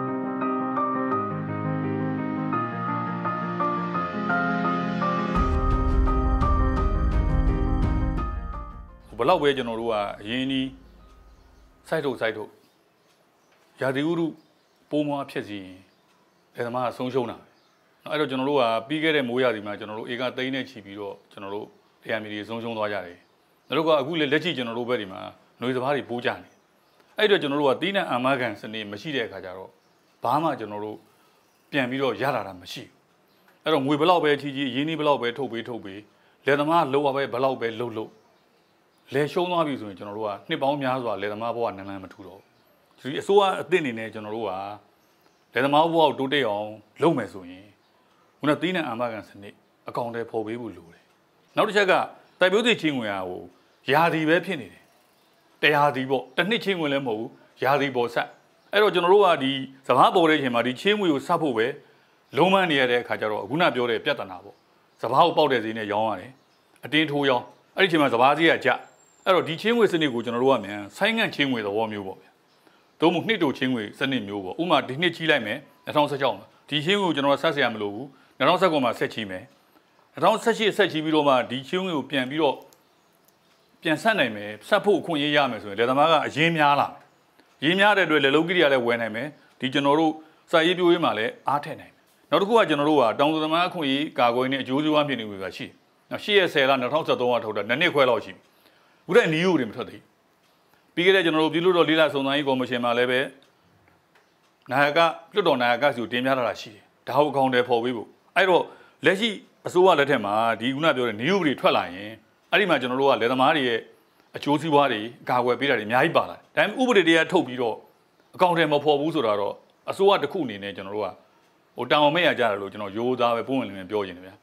ဘလောက်ပဲကျွန်တော်တို့ကအရင်ဒီစိုက်ထုတ်စိုက်ထုတ်ရာသီဥတုပိုးမွားဖြစ်စီရင်လယ်သမားကဆုံးရှုံးတာပဲအဲ့တော့ကျွန်တော်တို့ကပြီးခဲ့တဲ့မိုးရာသီမှာကျွန်တော်တို့ဧကသိန်းနဲ့ချီပြီးတော့ကျွန်တော်တို့လယ်ယာမြေတွေဆုံးရှုံးသွားကြတယ်နောက်တော့ကအခုလည်းလက်ရှိကျွန်တော်တို့ဘက်ဒီမှာຫນွေစဘာတွေပိုးကြနေအဲ့တော့ကျွန်တော်တို့ကတီးနှံအာမခံစနစ်မရှိတဲ့အခါကျတော့ဘာမှကျွန်တော်တို့ပြန်ပြီးတော့ရလာတာမရှိဘူးအဲ့တော့ငွေဘလောက်ပဲချီချီရင်းနှီးဘလောက်ပဲထုတ်ပေးထုတ်ပေးလယ်သမားလောပဲဘလောက်ပဲလှုပ်လှုပ်လဲရှုံးသွားပြီဆိုရင်ကျွန်တော်တို့ကနှစ်ပေါင်းများစွာလယ်သမားဘဝနန်းနန်းမထူတော့ဘူးဒီအစိုးရအသစ်အနေနဲ့ကျွန်တော်တို့ကလယ်သမားဘဝကိုတိုးတက်အောင်လုပ်မယ်ဆိုရင်ခုနသီးနှံအာမခံစနစ်အကောင့်တွေပေါ်ပေးဖို့လိုတယ်နောက်တစ်ချက်ကတိုက်ပွဲစီချင်းဝင်အားကိုယာဒီပဲဖြစ်နေတယ်တရားဒီပေါ့တစ်နှစ်ချင်းဝင်လည်းမဟုတ်ဘူးယာဒီပေါ်ဆက်အဲ့တော့ကျွန်တော်တို့ကဒီစဘာပေါ်တဲ့အချိန်မှာဒီချင်းဝင်ကိုဆက်ဖို့ပဲလုံးမနေရတဲ့အခါကျတော့ခုနပြောတဲ့ပြဿနာပေါ့စဘာကိုပေါက်တဲ့ဈေးနဲ့ရောင်းရတယ်အတင်းထိုးရောင်းအဲ့ဒီအချိန်မှာစဘာဈေးကကျအဲ့တော့ဒီချင်းငွေစနစ်ကိုကျွန်တော်တို့ကမြန်ဆိုင်းငံ့ချင်းငွေသဘောမျိုးပေါ့ဗျာ။သို့မဟုတ်နှစ်တိုချင်းငွေစနစ်မျိုးပေါ့။ဥပမာဒီနှစ်ကြီးလိုက်မယ်၂၀၁၆မှာဒီချင်းငွေကိုကျွန်တော်ဆက်ဆရာမလို့ဘူး၂၀၁၉မှာဆက်ချီမယ်။၂၀၁၈ဆက်ချီပြီးတော့မှဒီချင်းငွေကိုပြန်ပြီးတော့ပြန်ဆက်နိုင်မယ်ဆက်ဖို့အခွင့်အရေးရမယ်ဆိုရင်လယ်သမားကအရင်များလာမယ်။ရင်းများတဲ့အတွက်လေလုံးကိရိယာလည်းဝယ်နိုင်မယ်။ဒီကျွန်တော်တို့စာရေးပြိုးရေးမှာလည်းအားထည့်နိုင်မယ်။နောက်တစ်ခုကကျွန်တော်တို့ကတောင်သူသမားအခွင့်အရေးကာကွယ်နေအကျိုးစီးပွားဖြစ်နေပြီဆိုတာရှိတယ်။နောက်၈ရက်၁၀လ၂၀၁၃ကထုတ်တာနှစ်နှစ်ခွဲလောက်ရှိပြီ။ခုတည်းနီးရိုးတွေမထွက်သေးပြီးခဲ့တဲ့ကျွန်တော်တို့ပြည်လို့တော့လေးလာစုံစမ်းရေးကော်မရှင်မှာလည်းပဲနာယကလွတ်တော်နာယကစီကိုတင်ပြထားတာရှိတယ်ဒါဟုတ်အကောင့်တွေပေါ်ပေးဖို့အဲ့တော့လက်ရှိအစိုးရလက်ထက်မှာဒီခုနပြောတဲ့နီးရိုးတွေထွက်လာရင်အဲ့ဒီမှာကျွန်တော်တို့ကလယ်သမားတွေရဲ့အကျိုးစီးပွားတွေအကာအကွယ်ပေးတာတွေအများကြီးပါလာတယ်ဒါပေမဲ့ဥပဒေတွေကထုတ်ပြီးတော့အကောင့်တွေမပေါ်ဘူးဆိုတာတော့အစိုးရတစ်ခုအနေနဲ့ကျွန်တော်တို့ကဟိုတောင်အောင်မဲ့ရကြတယ်လို့ကျွန်တော်ရိုးသားပဲပုံဝင်လင်းလင်းပြောချင်တယ်ဗျာ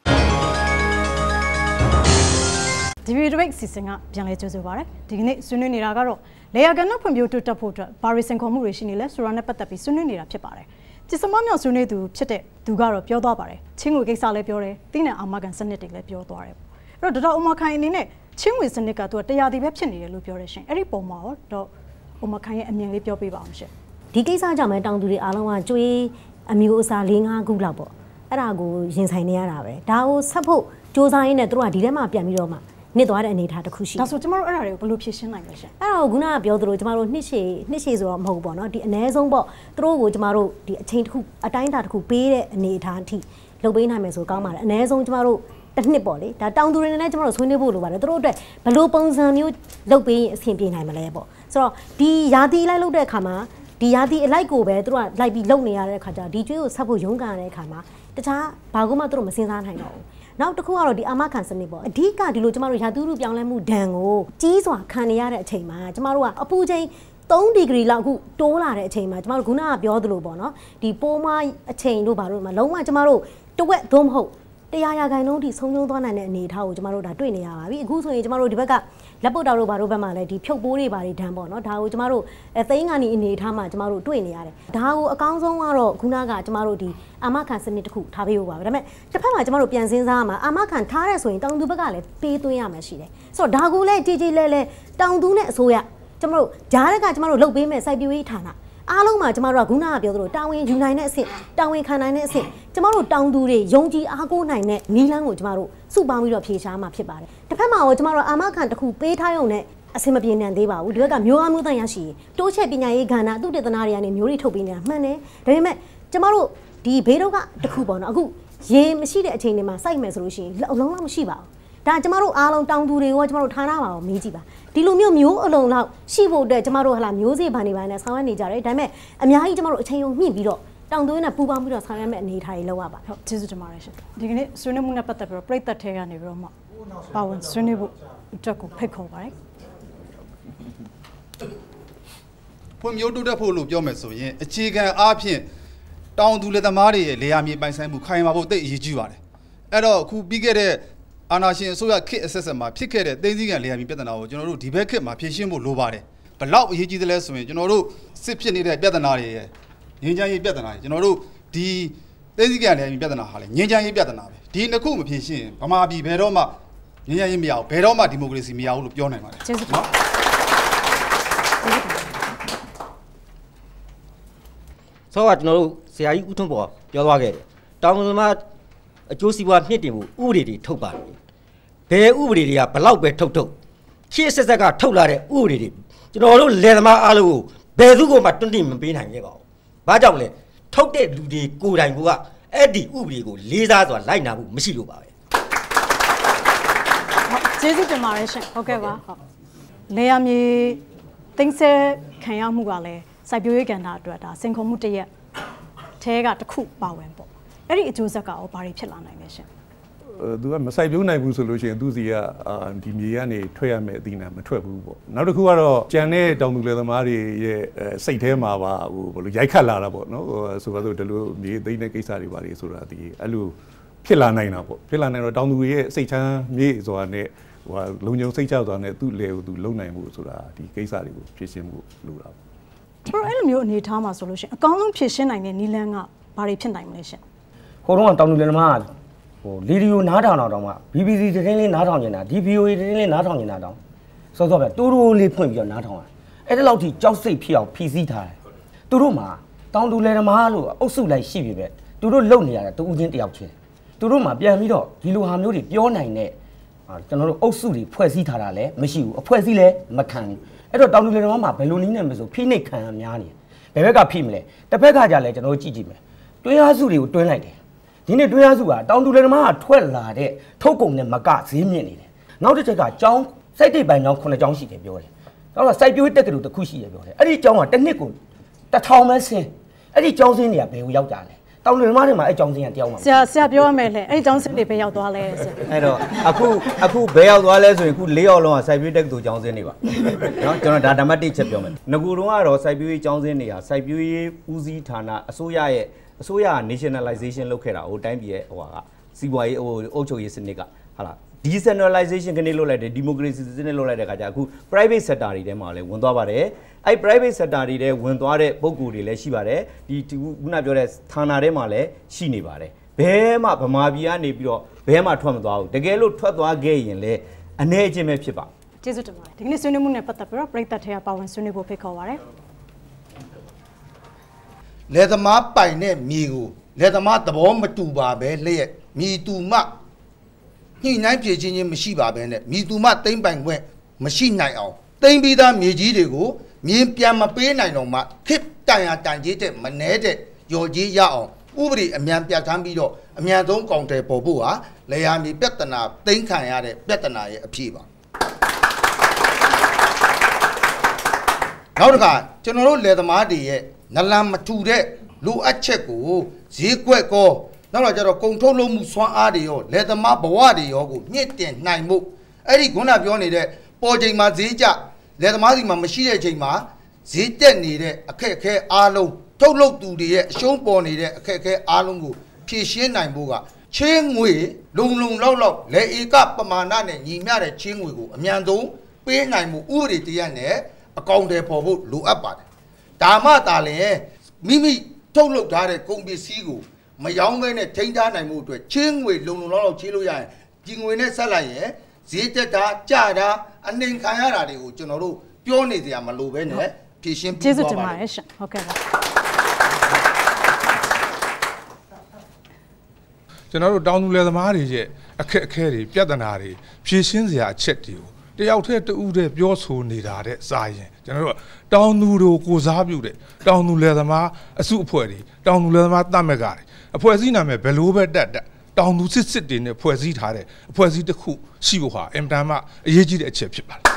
ဒီဗီဒီယိုစီစဉ်ကပြန်လဲကြိုဆိုပါရစေဒီကနေ့ဆွေးနွေးနေတာကတော့လေယာကနဖွံ့ဖြိုးတိုးတက်ဖို့အတွက်ဘာရီစင်ခေါ်မှုတွေရှိနေလဲဆိုတာနဲ့ပတ်သက်ပြီးဆွေးနွေးနေတာဖြစ်ပါတယ်ကျစမမြောက်ဆွေးနွေးသူဖြစ်တဲ့သူကတော့ပြောသွားပါတယ်ချင်းငွေကိစ္စလည်းပြောတယ်တိနဲ့အာမခံစနစ်တွေလည်းပြောသွားတယ်အဲ့တော့ဒေါက်တာအိုမာခိုင်အနေနဲ့ချင်းငွေစနစ်ကသူကတရားဒီပဲဖြစ်နေတယ်လို့ပြောတယ်ရှင်အဲ့ဒီပုံမှာတော့အိုမာခိုင်ရဲ့အမြင်လေးပြောပြပါအောင်ရှင်ဒီကိစ္စကြောင့်ပဲတောင်သူတွေအားလုံးကကြွေးအမျိုးအစား၄၅ခုလောက်ပေါ့အဲ့ဒါကိုရင်ဆိုင်နေရတာပဲဒါကိုဆက်ဖို့စ조사ရင်းနဲ့တို့ကဒီထဲမှာပြန်ပြီးတော့မှနစ်သွားတဲ့အနေအထားတစ်ခုရှိဒါဆိုကျမတို့အဲ့ဒါတွေကိုဘယ်လိုဖြေရှင်းနိုင်လဲရှင်အဲ့ဒါကိုခုနကပြောသလိုကျမတို့နှစ်ရှည်နှစ်ရှည်ဆိုတော့မဟုတ်ဘူးပေါ့နော်ဒီအ ਨੇ ဆုံးပေါ့သူတို့ကိုကျမတို့ဒီအချိန်တစ်ခုအတိုင်းအတာတစ်ခုပေးတဲ့အနေအထားအထိလုပ်ပေးနိုင်မယ်ဆိုကောင်းပါတယ်အ ਨੇ ဆုံးကျမတို့တစ်နှစ်ပေါ့လေဒါတောင်သူတွေနဲ့ကျမတို့ဆွေးနွေးဖို့လိုပါတယ်သူတို့အတွက်ဘယ်လိုပုံစံမျိုးလုပ်ပေးရင်အဆင်ပြေနိုင်မလဲပေါ့ဆိုတော့ဒီယာတီလိုက်လုပ်တဲ့အခါမှာဒီယာတီအလိုက်ကိုပဲသူတို့ကလိုက်ပြီးလုပ်နေရတဲ့အခါကျတော့ဒီကျွေးကိုဆက်ဖို့ရုန်းကန်ရတဲ့အခါမှာတခြားဘာမှသူတို့မစင်စားနိုင်တော့ဘူးနောက်တစ်ခုကတော့ဒီအာမခံစနစ်ပေါ့အဓိကဒီလိုကျမတို့ရာသီဥတုပြောင်းလဲမှုဒဏ်ကိုကြီးစွာခံနေရတဲ့အချိန်မှာကျမတို့ကအပူချိန်၃ဒီဂရီလောက်အခုတိုးလာတဲ့အချိန်မှာကျမတို့ခုနကပြောသလိုပေါ့နော်ဒီပိုးမွားအချိန်တို့ဘာလို့မှလုံးဝကျမတို့တဝက်သို့မဟုတ်တရားရခိုင်လုံးထိဆုံးရှုံးသွားနိုင်တဲ့အနေအထားကိုကျမတို့ဒါတွေ့နေရပါပြီအခုဆိုရင်ကျမတို့ဒီဘက်ကလက်ပုတ်တော်တို့ဘာတို့ဘက်မှာလည်းဒီဖြုတ်ပိုးတွေဘာတွေဒဏ်ပေါ့နော်ဒါကိုကျမတို့အသိန်းကနေအနေအထားမှာကျမတို့တွေ့နေရတယ်ဒါကိုအကောင်းဆုံးကတော့ခုနကကျမတို့ဒီအာမခံစနစ်တစ်ခုထားပေးဖို့ပါပဲဒါပေမဲ့တစ်ဖက်မှာကျမတို့ပြန်စင်းစားမှာအာမခံထားရဲဆိုရင်တောင်သူဘက်ကလည်းပေးသွင်းရမှာရှိတယ်ဆိုတော့ဒါကိုလည်းကြည်ကြည်လဲလဲတောင်သူနဲ့အစိုးရကျမတို့ဂျားရက်ကကျမတို့လုပ်ပေးမဲ့စိုက်ပျိုးရေးဌာနအားလုံးမှာကျမတို့ကခုနကပြောသလိုတာဝန်ယူနိုင်တဲ့အဆင့်တာဝန်ခံနိုင်တဲ့အဆင့်ကျမတို့တောင်သူတွေယုံကြည်အားကိုးနိုင်တဲ့နီးလန်းကိုကျမတို့စုပေါင်းပြီးတော့ဖြေရှားမှာဖြစ်ပါတယ်တစ်ဖက်မှာရောကျမတို့အာမခံတစ်ခုပေးထားရုံနဲ့အဆင်မပြေနိုင်သေးပါဘူးဒီဘက်ကမျိုးအားမျိုးတန်ရရှိတိုးချက်ပညာရေးကဏ္ဍသူတေသနာတွေကနေမျိုးတွေထုတ်ပေးနေတာမှန်တယ်ဒါပေမဲ့ကျမတို့ဒီဘေးဒုက္ခတစ်ခုပေါ့နော်အခုရေမရှိတဲ့အချိန်တွေမှာစိုက်မယ်ဆိုလို့ရှိရင်အလုံးလောက်မရှိပါဘူးဒါကျမတို့အားလုံးတောင်သူတွေရောကျမတို့ဌာနပါရောမေးကြည့်ပါဒီလိုမျိုးမျိုးအလုံးလောက်ရှိဖို့အတွက်ကျမတို့ဟလာမျိုးစေ့ဘာနေပါနဲ့ဆောင်းရနေကြတယ်ဒါပေမဲ့အများကြီးကျမတို့အချိန်ုံမြင့်ပြီးတော့တောင်သွင်းနဲ့ပူပေါင်းပြီးတော့ဆောင်ရွက်မဲ့အနေအထားတွေလောက်ရပါဟုတ်ကျေးဇူးတင်ပါတယ်ရှင်ဒီကနေ့ဆွေးနွေးမှုနဲ့ပတ်သက်ပြီးတော့ပြည်သက်ထဲကနေပြီးတော့မှပါဝင်ဆွေးနွေးဖို့အတွက်ကိုဖိတ်ခေါ်ပါတယ်ဖွံ့ဖြိုးတိုးတက်ဖို့လို့ပြောမယ်ဆိုရင်အခြေခံအားဖြင့်တောင်သူလက်သမားတွေရဲ့လေယာမြေပိုင်ဆိုင်မှုခိုင်မာဖို့တိတ်အရေးကြီးပါတယ်အဲ့တော့အခုပြီးခဲ့တဲ့အာနာရှင်အစိုးရခေတ်အဆက်ဆက်မှာဖြစ်ခဲ့တဲ့သိန်းစည်းကံလေယာမြေပြဿနာကိုကျွန်တော်တို့ဒီဘက်ခေတ်မှာဖြေရှင်းဖို့လိုပါတယ်ဘလောက်အရေးကြီးသလဲဆိုရင်ကျွန်တော်တို့စစ်ဖြစ်နေတဲ့ပြဿနာတွေရဲ့ငြိမ်းချမ်းရေးပြဿနာတွေကျွန်တော်တို့ဒီသိန်းစည်းကံလေယာမြေပြဿနာဟာလေငြိမ်းချမ်းရေးပြဿနာပဲဒီနှစ်ခုမဖြေရှင်းရင်ဗမာပြည်ဘယ်တော့မှငြိမ်းချမ်းရေးမရဘူးဘယ်တော့မှဒီမိုကရေစီမရဘူးလို့ပြောနိုင်ပါတယ်ကျေးဇူးပါဆိုတော့ကျွန်တော်တို့ဆရာကြီးဦးထွန်းပေါ်ပြောသွားခဲ့တယ်တောင်သူမှာအကျိုးစီးပွားမြင့်တင်မှုဥပဒေတွေထုတ်ပါတယ်ဘယ်ဥပဒေတွေကဘလောက်ပဲထုတ်ထုတ်ရှေ့ဆက်ဆက်ကထုတ်လာတဲ့ဥပဒေတွေကျွန်တော်တို့လယ်သမားအားလုံးကိုဘယ်သူ့ကိုမှတွန့်တိမပေးနိုင်ခဲ့ပါဘူးဘာကြောင့်လဲထုတ်တဲ့လူတွေကိုယ်တိုင်ကအဲ့ဒီဥပဒေကိုလေးစားစွာလိုက်နာဖို့မရှိလို့ပါပဲကျေးဇူးတင်ပါတယ်ရှင်ဟုတ်ကဲ့ပါဟုတ်လေယာမြေတင်းဆဲခံရမှုကလည်းစိုက်ပျိုးရေးကဏ္ဍအတွက်ဒါစင်ခုံမှုတစ်ရက်ထဲကတစ်ခုပါဝင်ပေါ့အဲ့ဒီအကျိုးဆက်ကရောဘာတွေဖြစ်လာနိုင်လဲရှင်သူကမဆိုင်ပြိုးနိုင်ဘူးဆိုလို့ရှိရင်သူစီကဒီမြေကနေထွက်ရမယ်အသီးနှံမထွက်ဘူးပေါ့နောက်တစ်ခုကတော့ကြံတဲ့တောင်သူလယ်သမားတွေရဲ့စိတ်ထဲမှာပါဟိုဘယ်လိုရိုက်ခတ်လာတာပေါ့နော်ဆိုပါစို့ဒီလိုမြေသိမ်းတဲ့ကိစ္စတွေပါလေဆိုတာဒီအဲ့လိုဖြစ်လာနိုင်တာပေါ့ဖြစ်လာနိုင်တော့တောင်သူရဲ့စိတ်ချမ်းမြေဆိုတာနဲ့ဟိုလုံခြုံစိတ်ချစွာနဲ့သူ့လယ်ကိုသူလုံနိုင်မှုဆိုတာဒီကိစ္စတွေကိုဖြည့်ရှင်းမှုလိုတာပေါ့အဲ့လိုမျိုးအနေထားမှာဆိုလို့ရှိရင်အကောင်းဆုံးဖြည့်ရှင်းနိုင်တဲ့နီလန်းကဘာတွေဖြစ်နိုင်မလဲရှင်ဟိုတော့တောင်သူလယ်သမားဟိုလီဒီယိုနားထောင်တော့မှ ဘီ ဘီ စီ သတင်းလေးနားထောင်နေတာဒီ ဗီ အို အေ သတင်းလေးနားထောင်နေတာတောင်စောစောပဲတိုးတိုးလေးဖွင့်ပြီးတော့နားထောင်တာအဲ့ဒါလောက်ထိကြောက်စိတ်ဖြစ်အောင်ဖြီးစည်းထားတယ်သူတို့မှာတောင်သူလယ်သမားလို့အုပ်စုလိုက်ရှိပြီပဲသူတို့လုံနေရတာတူဦးချင်းတယောက်ချင်းသူတို့မှာပြန်ပြီးတော့ဒီလိုဟာမျိုးတွေပြောနိုင်တဲ့ကျွန်တော်တို့အုပ်စုတွေဖွဲ့စည်းထားတာလည်းမရှိဘူးအဖွဲ့အစည်းလည်းမခံဘူးအဲ့တော့တောင်သူလယ်သမားမှာဘယ်လိုနည်းနဲ့မဆိုဖိနှိပ်ခံရများနေတယ်ဘယ်ဘက်ကဖိမလဲတစ်ဖက်ကကြလဲကျွန်တော်တို့ကြည့်ကြည့်မယ်တွင်းအားစုတွေကိုတွင်းလိုက်တယ်ဒီနေ့တွင်းအားစုကတောင်သူလယ်သမားကထွက်လာတဲ့ထုတ်ကုန်နဲ့မကဈေးမြင့်နေတယ်နောက်တစ်ချက်ကကျောင်းစိုက်တိတ်ပိုင်ကျောင်းခုနှစ်ကျောင်းရှိတယ်ပြောတယ်နောက်တော့စိုက်ပျိုးတက်ကတူတစ်ခုရှိတယ်ပြောတယ်အဲ့ဒီကျောင်းကတစ်နှစ်ကိုတစ်ထောင်ပဲဆင်းအဲ့ဒီကျောင်းဆင်းတွေကဘယ်ကိုရောက်ကြလဲတောင်သူလယ်သမားတွေမှာအဲ့ကျောင်းဆင်းကတယောက်မှာဆရာဆရာပြောရမယ်လေအဲ့ဒီကျောင်းဆင်းတွေဘယ်ရောက်သွားလဲဆရာအဲ့တော့အခုအခုဘယ်ရောက်သွားလဲဆိုရင်အခု၄ရောက်လုံးကစိုက်ပျိုးတက်ကတူကျောင်းဆင်းတွေပါနော်ကျွန်တော်ဒါဓမ္မတိချက်ပြောမယ်ငကူတုံးကတော့စိုက်ပျိုးရေးကျောင်းဆင်းတွေဟာစိုက်ပျိုးရေးဦးစီးဌာနအစိုးရရဲ့အစိုးရ nationalization လုပ်ခဲ့တာဟိုတိုင်းပြည်ရဲ့ဟိုဟာကစီးပွားရေးဟိုအုပ်ချုပ်ရေးစနစ်ကဟာလား decentralization ကနေလုပ်လိုက်တယ် democracy စနစ်လုပ်လိုက်တဲ့ခါကျအခု private sector တွေထဲမှာလည်းဝင်သွားပါတယ်အဲ့ private sector တွေထဲဝင်သွားတဲ့ပုံကိုယ်တွေလည်းရှိပါတယ်ဒီခုနပြောတဲ့ဌာနထဲမှာလည်းရှိနေပါတယ်ဘဲမှဗမာပြည်ကနေပြီးတော့ဘဲမှထွက်မသွားဘူးတကယ်လို့ထွက်သွားခဲ့ရင်လည်းအနေအချင်းပဲဖြစ်ပါကျေးဇူးတင်ပါတယ်ဒီကနေ့ဆွေးနွေးမှုနဲ့ပတ်သက်ပြီးတော့ပြည်သက်ထဲကပါဝင်ဆွေးနွေးဖို့ဖိတ်ခေါ်ပါတယ်လယ်သမားပိုင်တဲ့မြေကိုလယ်သမားသဘောမတူပါပဲလျက်မြေတူမှညှိနှိုင်းပြေချင်းချင်းမရှိပါပဲနဲ့မြေတူမှတိမ့်ပိုင်ခွင့်မရှိနိုင်အောင်တိမ့်ပြီးသားမြေကြီးတွေကိုမြေပြန်မပေးနိုင်တော့မှခစ်တန်ရတန်ကြီးတဲ့မနှဲတဲ့ရော်ကြီးရအောင်ဥပဒေအမြန်ပြဋ္ဌာန်းပြီးတော့အမြန်ဆုံးကောင်တယ်ပေါ်ဖို့ဟာလယ်ယာမြေပြဿနာတိမ့်ခံရတဲ့ပြဿနာရဲ့အဖြစ်ပါနောက်တစ်ခါကျွန်တော်တို့လယ်သမားတွေရဲ့နလန်မထူတဲ့လိုအပ်ချက်ကိုဈေးကွက်ကောနောက်တော့ကျတော့ကုန်ထုတ်လုပ်မှုစွမ်းအားတွေရောလယ်သမားဘဝတွေရောကိုမြင့်တင်နိုင်မှုအဲ့ဒီခုနပြောနေတဲ့ပေါ်ချိန်မှာဈေးကျလယ်သမားစီမှာမရှိတဲ့ချိန်မှာဈေးတက်နေတဲ့အခက်အခဲအားလုံးထုတ်လုပ်သူတွေရဲ့အရှုံးပေါ်နေတဲ့အခက်အခဲအားလုံးကိုဖြည့်ရှင်းနိုင်ဖို့ကချင်းငွေလုံလုံလောက်လောက်လေဧကပမာဏနဲ့ညီမျှတဲ့ချင်းငွေကိုအမြန်ဆုံးပေးနိုင်မှုဥပဒေတရားနဲ့အကောင့်တွေပေါ်ဖို့လိုအပ်ပါတယ်ဒါမှသာလျှင်မိမိထုတ်လုပ်ထားတဲ့ကုန်ပစ္စည်းကိုမယောင်းမဲနဲ့ထိန်းထားနိုင်မှုအတွက်ချင်းငွေလုံလုံလောက်လောက်ချေးလို့ရရင်ဒီငွေနဲ့ဆက်လိုက်ရင်ဈေးတက်တာကြတာအနှိမ်ခံရတာတွေကိုကျွန်တော်တို့ပြောနေကြရမလို့ပဲနဲ့ဖြည့်ရှင်းပြီးသွားပါတယ်ဟုတ်ကဲ့ပါကျွန်တော်တို့တောင်သူလယ်သမားတွေရဲ့အခက်အခဲတွေပြဿနာတွေဖြည့်ရှင်းစရာအချက်တွေကိုတယောက်တည်းတူးတဲ့ပြောဆိုနေတာတဲ့စာရင်ကျွန်တော်တို့တောင်သူတို့ကိုစားပြုတဲ့တောင်သူလယ်သမားအစုအဖွဲ့တွေတောင်သူလယ်သမားတတ်မဲ့ကတွေအဖွဲ့အစည်းနာမည်ဘယ်လိုပဲတက်တက်တောင်သူစစ်စစ်တွေနဲ့ဖွဲ့စည်းထားတဲ့အဖွဲ့အစည်းတစ်ခုရှိဖို့ဟာအင်တန်မှအရေးကြီးတဲ့အချက်ဖြစ်ပါတယ်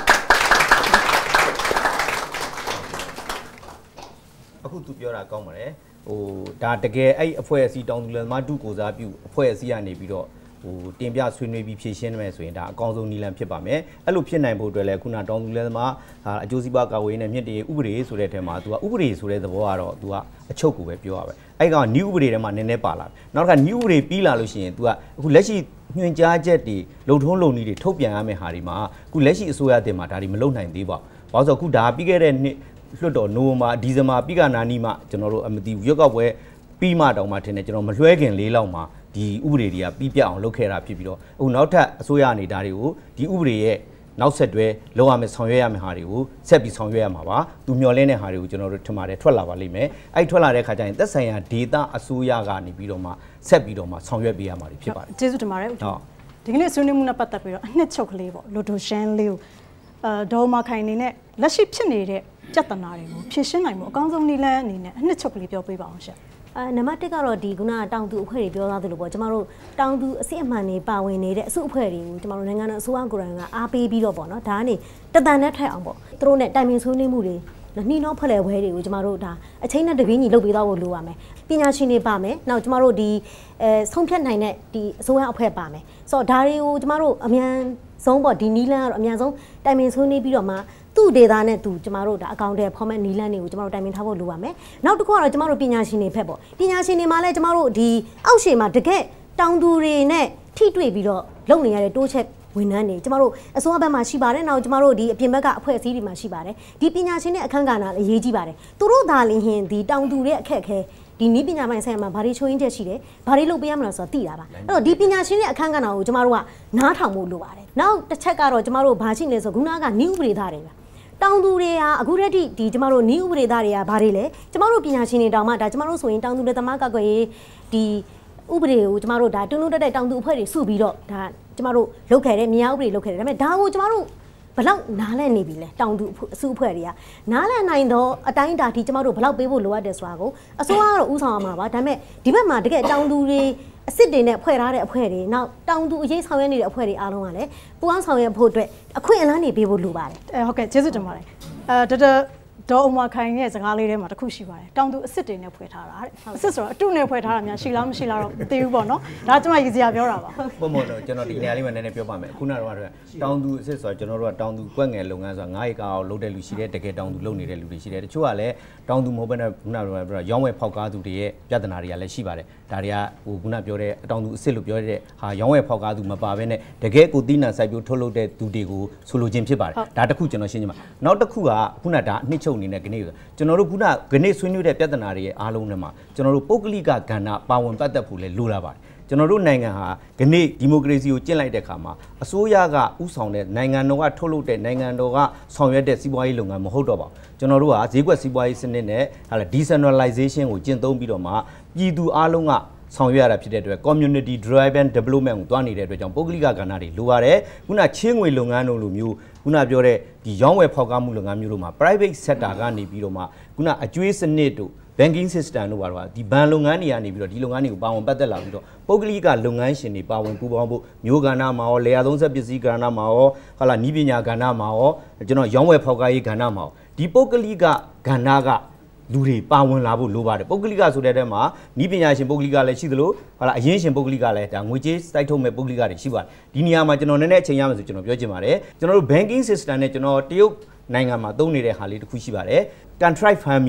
အခုသူပြောတာကောင်းပါတယ်ဟိုဒါတကယ်အဲ့အဖွဲ့အစည်းတောင်သူလယ်သမားဒုကိုစားပြုအဖွဲ့အစည်းကနေပြီးတော့ဟိုတင်ပြဆွေးနွေးပြီးဖြည့်ရှင်းမယ်ဆိုရင်ဒါအကောင်းဆုံးနည်းလမ်းဖြစ်ပါမယ်အဲ့လိုဖြစ်နိုင်ဖို့အတွက်လည်းခုနတောင်သူလယ်သမားအကျိုးစီးပွားကာကွယ်ရေးနဲ့မြင့်တင်ဥပဒေဆိုတဲ့ထဲမှာသူကဥပဒေဆိုတဲ့သဘောကတော့သူကအချုပ်ကိုပဲပြောရပဲအဲ့ကောင် new ဥပဒေထဲမှာနည်းနည်းပါလာနောက်တစ်ခါ new ဥပဒေပြီးလာလို့ရှိရင်သူကအခုလက်ရှိညွှန်ကြားချက်တွေလုံထုံးလုံနည်းတွေထုတ်ပြန်ရမယ့်ဟာတွေမှာအခုလက်ရှိအစိုးရတင်မှာဒါတွေမလုပ်နိုင်သေးပါဘူးဘာလို့ဆိုအခုဒါပြီးခဲ့တဲ့နှစ်လွှတ်တော်နိုဝင်ဘာဒီဇင်ဘာပြီးကနာနီမှကျွန်တော်တို့အမတီရွက်ကောက်ပွဲပြီးမှတောင်မှထင်တယ်ကျွန်တော်မလွှဲခင်လေးလောက်မှာဒီဥပဒေတွေကပြီးပြအောင်လုပ်ခဲ့တာဖြစ်ပြီးတော့အခုနောက်ထပ်အစိုးရအနေဒါတွေကိုဒီဥပဒေရဲ့နောက်ဆက်တွဲလောက်ရမယ်ဆောင်ရွက်ရမယ့်ဟာတွေကိုဆက်ပြီးဆောင်ရွက်ရမှာပါသူမျှော်လင့်တဲ့ဟာတွေကိုကျွန်တော်တို့ထင်ပါတယ်ထွက်လာပါလိမ့်မယ်အဲ့ထွက်လာတဲ့ခါကျရင်သက်ဆိုင်ရာဒေတာအစိုးရကနေပြီးတော့မှဆက်ပြီးတော့မှဆောင်ရွက်ပေးရမှာဖြစ်ပါတယ်ကျေးဇူးတင်ပါတယ်ဟုတ်ဒီကနေ့ဆွေးနွေးမှုနဲ့ပတ်သက်ပြီးတော့အနှစ်ချုပ်ကလေးပေါ့လိုဒိုရှန်လေးကိုအဲဒေါ်မခိုင်နေနဲ့လက်ရှိဖြစ်နေတဲ့ပြဿနာတွေကိုဖြေရှင်းနိုင်မှုအကောင်းဆုံးနည်းလမ်းအနေနဲ့အနှစ်ချုပ်ကလေးပြောပေးပါအောင်ရှင့်အဲနံပါတ်တစ်ကတော့ဒီခုနတောင်သူအဖွဲ့တွေပြောသားသလိုပေါ့ကျမတို့တောင်သူအစစ်အမှန်တွေပါဝင်နေတဲ့အစုအဖွဲ့တွေကိုကျမတို့နိုင်ငံတော်အစိုးရကိုယ်တိုင်ကအားပေးပြီးတော့ပေါ့နော်ဒါကနေတတန်နဲ့ထိုက်အောင်ပေါ့သူတို့နဲ့တိုင်ပင်ဆွေးနွေးမှုတွေနှီးနှောဖလှယ်ဝဲတွေကိုကျမတို့ဒါအချိန်နဲ့တပြေးညီလုပ်ပေးသွားဖို့လိုပါမယ်ပညာရှင်တွေပါမယ်နောက်ကျမတို့ဒီအဲဆုံးဖြတ်နိုင်တဲ့ဒီအစိုးရအဖွဲ့ပါမယ်ဆိုတော့ဒါတွေကိုကျမတို့အမြန်ဆုံးပေါ့ဒီနီလန်ကတော့အမြန်ဆုံးတိုင်ပင်ဆွေးနွေးပြီးတော့မှသူ့ဒေတာနဲ့သူကျမတို့ဒါအကောင့်တွေဖော်မဲ့နီလန်တွေကိုကျမတို့တိုင်ပင်ထားဖို့လိုပါမယ်နောက်တစ်ခုကတော့ကျမတို့ပညာရှင်တွေဖက်ပေါ့ပညာရှင်တွေမှာလည်းကျမတို့ဒီအောက်ရှေ့မှာတကယ်တောင်သူတွေနဲ့ထိတွေ့ပြီးတော့လုပ်နေရတဲ့တိုးချက်ဝန်ထမ်းတွေကျမတို့အစိုးရဘက်မှာရှိပါတယ်နောက်ကျမတို့ဒီအပြင်ဘက်ကအဖွဲ့အစည်းတွေမှာရှိပါတယ်ဒီပညာရှင်တဲ့အခန်းကဏ္ဍလည်းအရေးကြီးပါတယ်သူတို့ဒါလင်းဟင်ဒီတောင်သူတွေအခက်အခဲဒီနည်းပညာပိုင်းဆိုင်ရာမှာဘာတွေချိုးရင်းချက်ရှိတယ်ဘာတွေလုပ်ပေးရမလဲဆိုတော့သိတာပါအဲ့တော့ဒီပညာရှင်ရဲ့အခန်းကဏ္ဍကိုကျမတို့ကနားထောင်ဖို့လိုပါတယ်နောက်တစ်ချက်ကတော့ကျမတို့ဘာရှိနေလဲဆိုခုနကနည်းဥပဒေသားတွေပါတောင်သူတွေဟာအခုတည်းကဒီကျမတို့နည်းဥပဒေသားတွေကဘာတွေလဲကျမတို့ပညာရှင်တွေတောင်မှဒါကျမတို့ဆိုရင်တောင်သူတွေတမကကွယ်ရေးဒီဥပဒေကိုကျမတို့ဒါတွန်းတွန်းတက်တက်တောင်သူအဖွဲ့တွေစုပြီးတော့ဒါကျမတို့လုပ်ခဲ့တယ်မြေဥပဒေလုပ်ခဲ့တယ်ဒါပေမဲ့ဒါကိုကျမတို့ဘလောက်နားလည်နေပြီလဲတောင်သူအစုအဖွဲ့တွေကနားလည်နိုင်တော့အတိုင်းအတာထိကျမတို့ဘလောက်ပေးဖို့လိုအပ်တယ်ဆိုတာကိုအစိုးရကတော့ဥဆောင်ရမှာပါဒါပေမဲ့ဒီဘက်မှာတကယ်တောင်သူတွေအစ်စ်တွေနဲ့ဖွဲ့ထားတဲ့အဖွဲ့တွေနောက်တောင်သူအရေးဆောင်ရွက်နေတဲ့အဖွဲ့တွေအားလုံးကလည်းပူးပေါင်းဆောင်ရွက်ဖို့အတွက်အခွင့်အလမ်းတွေပေးဖို့လိုပါတယ်အဲဟုတ်ကဲ့ကျေးဇူးတင်ပါတယ်အဲတတဒေါ်အမခိုင်ရဲ့စကားလေးထဲမှာတစ်ခုရှိပါတယ်တောင်သူအစ်စ်တွေနဲ့ဖွဲ့ထားတာတဲ့အစ်စ်ဆိုတော့အတုနဲ့ဖွဲ့ထားတာများရှိလားမရှိလားတော့မသိဘူးပေါ့နော်ဒါကျွန်မရည်စရာပြောတာပါပုံမှန်တော့ကျွန်တော်ဒီနေရာလေးမှာနည်းနည်းပြောပါမယ်ခုနကတော့တောင်သူအစ်စ်ဆိုတော့ကျွန်တော်တို့ကတောင်သူကွက်ငယ်လုပ်ငန်းဆိုတာငါးဧကအောင်လုပ်တဲ့လူရှိတယ်တကယ်တောင်သူလုပ်နေတဲ့လူတွေရှိတယ်တချို့ကလည်းတောင်သူမဟုတ်ဘဲနဲ့ခုနကတော့ပြောရောင်းဝယ်ဖောက်ကားသူတွေရဲ့ပြဿနာတွေကလည်းရှိပါတယ်ဒါတွေကဟိုခုနပြောတဲ့အတောင်သူအစ်စ်လို့ပြောတဲ့ဟာရောင်းဝယ်ဖောက်ကားသူမပါဘဲနဲ့တကယ်ကိုသီးနှံစိုက်ပျိုးထုတ်လုပ်တဲ့သူတွေကိုဆိုလိုခြင်းဖြစ်ပါတယ်ဒါတစ်ခုကျွန်တော်ရှင်းချင်ပါနောက်တစ်ခုကခုနဒါအနှစ်ချုပ်အနေနဲ့ကနေကျွန်တော်တို့ခုနကနေဆွေးနွေးတဲ့ပြဿနာတွေရဲ့အားလုံးထဲမှာကျွန်တော်တို့ပုဂ္ဂလိကကဏ္ဍပါဝင်ပတ်သက်ဖို့လည်းလိုလာပါတယ်ကျွန်တော်တို့နိုင်ငံဟာကနေဒီမိုကရေစီကိုကျင့်လိုက်တဲ့အခါမှာအစိုးရကဥဆောင်တဲ့နိုင်ငံတော်ကထုတ်လုပ်တဲ့နိုင်ငံတော်ကဆောင်ရွက်တဲ့စီးပွားရေးလုပ်ငန်းမဟုတ်တော့ပါဘူးကျွန်တော်တို့ကဈေးကွက်စီးပွားရေးစနစ်နဲ့ဟာလာ decentralization ကိုကျင့်သုံးပြီးတော့မှပြည်သူအားလုံးကဆောင်ရွက်ရတာဖြစ်တဲ့အတွက် community driven development ကိုတွားနေတဲ့အတွက်ကြောင့်ပုဂ္ဂလိကကဏ္ဍတွေလိုပါတယ်ခုနချင်းငွေလုပ်ငန်းတို့လိုမျိုးခုနပြောတဲ့ဒီရောင်းဝယ်ဖောက်ကားမှုလုပ်ငန်းမျိုးတို့မှာ private sector ကနေပြီးတော့မှခုနအကျွေးစနစ်တို့ banking system တို့ပါတော့ဒီဘဏ်လုပ်ငန်းတွေကနေပြီးတော့ဒီလုပ်ငန်းတွေကိုပါဝင်ပတ်သက်လာပြီးတော့ပုဂ္ဂလိကလုပ်ငန်းရှင်တွေပါဝင်ပူးပေါင်းဖို့မျိုးကဏ္ဍမှာရောလေယာသုံးဆက်ပစ္စည်းကဏ္ဍမှာရောဟာလာနီးပညာကဏ္ဍမှာရောကျွန်တော်ရောင်းဝယ်ဖောက်ကားရေးကဏ္ဍမှာရောဒီပုဂ္ဂလိကကဏ္ဍကလူတွေပါဝင်လာဖို့လိုပါတယ်ပုဂ္ဂလိကဆိုတဲ့တဲမှာနီးပညာရှင်ပုဂ္ဂလိကလည်းရှိသလိုဟာလာအရင်ရှင်ပုဂ္ဂလိကလည်းဒါငွေကြေးစိုက်ထုတ်မဲ့ပုဂ္ဂလိကတွေရှိပါတယ်ဒီနေရာမှာကျွန်တော်နည်းနည်းအချိန်ရမယ်ဆိုကျွန်တော်ပြောချင်ပါတယ်ကျွန်တော်တို့ banking system နဲ့ကျွန်တော်တရုတ်နိုင်ငံမှာသုံးနေတဲ့ဟာလေးတစ်ခုရှိပါတယ် contract farming ပေါ့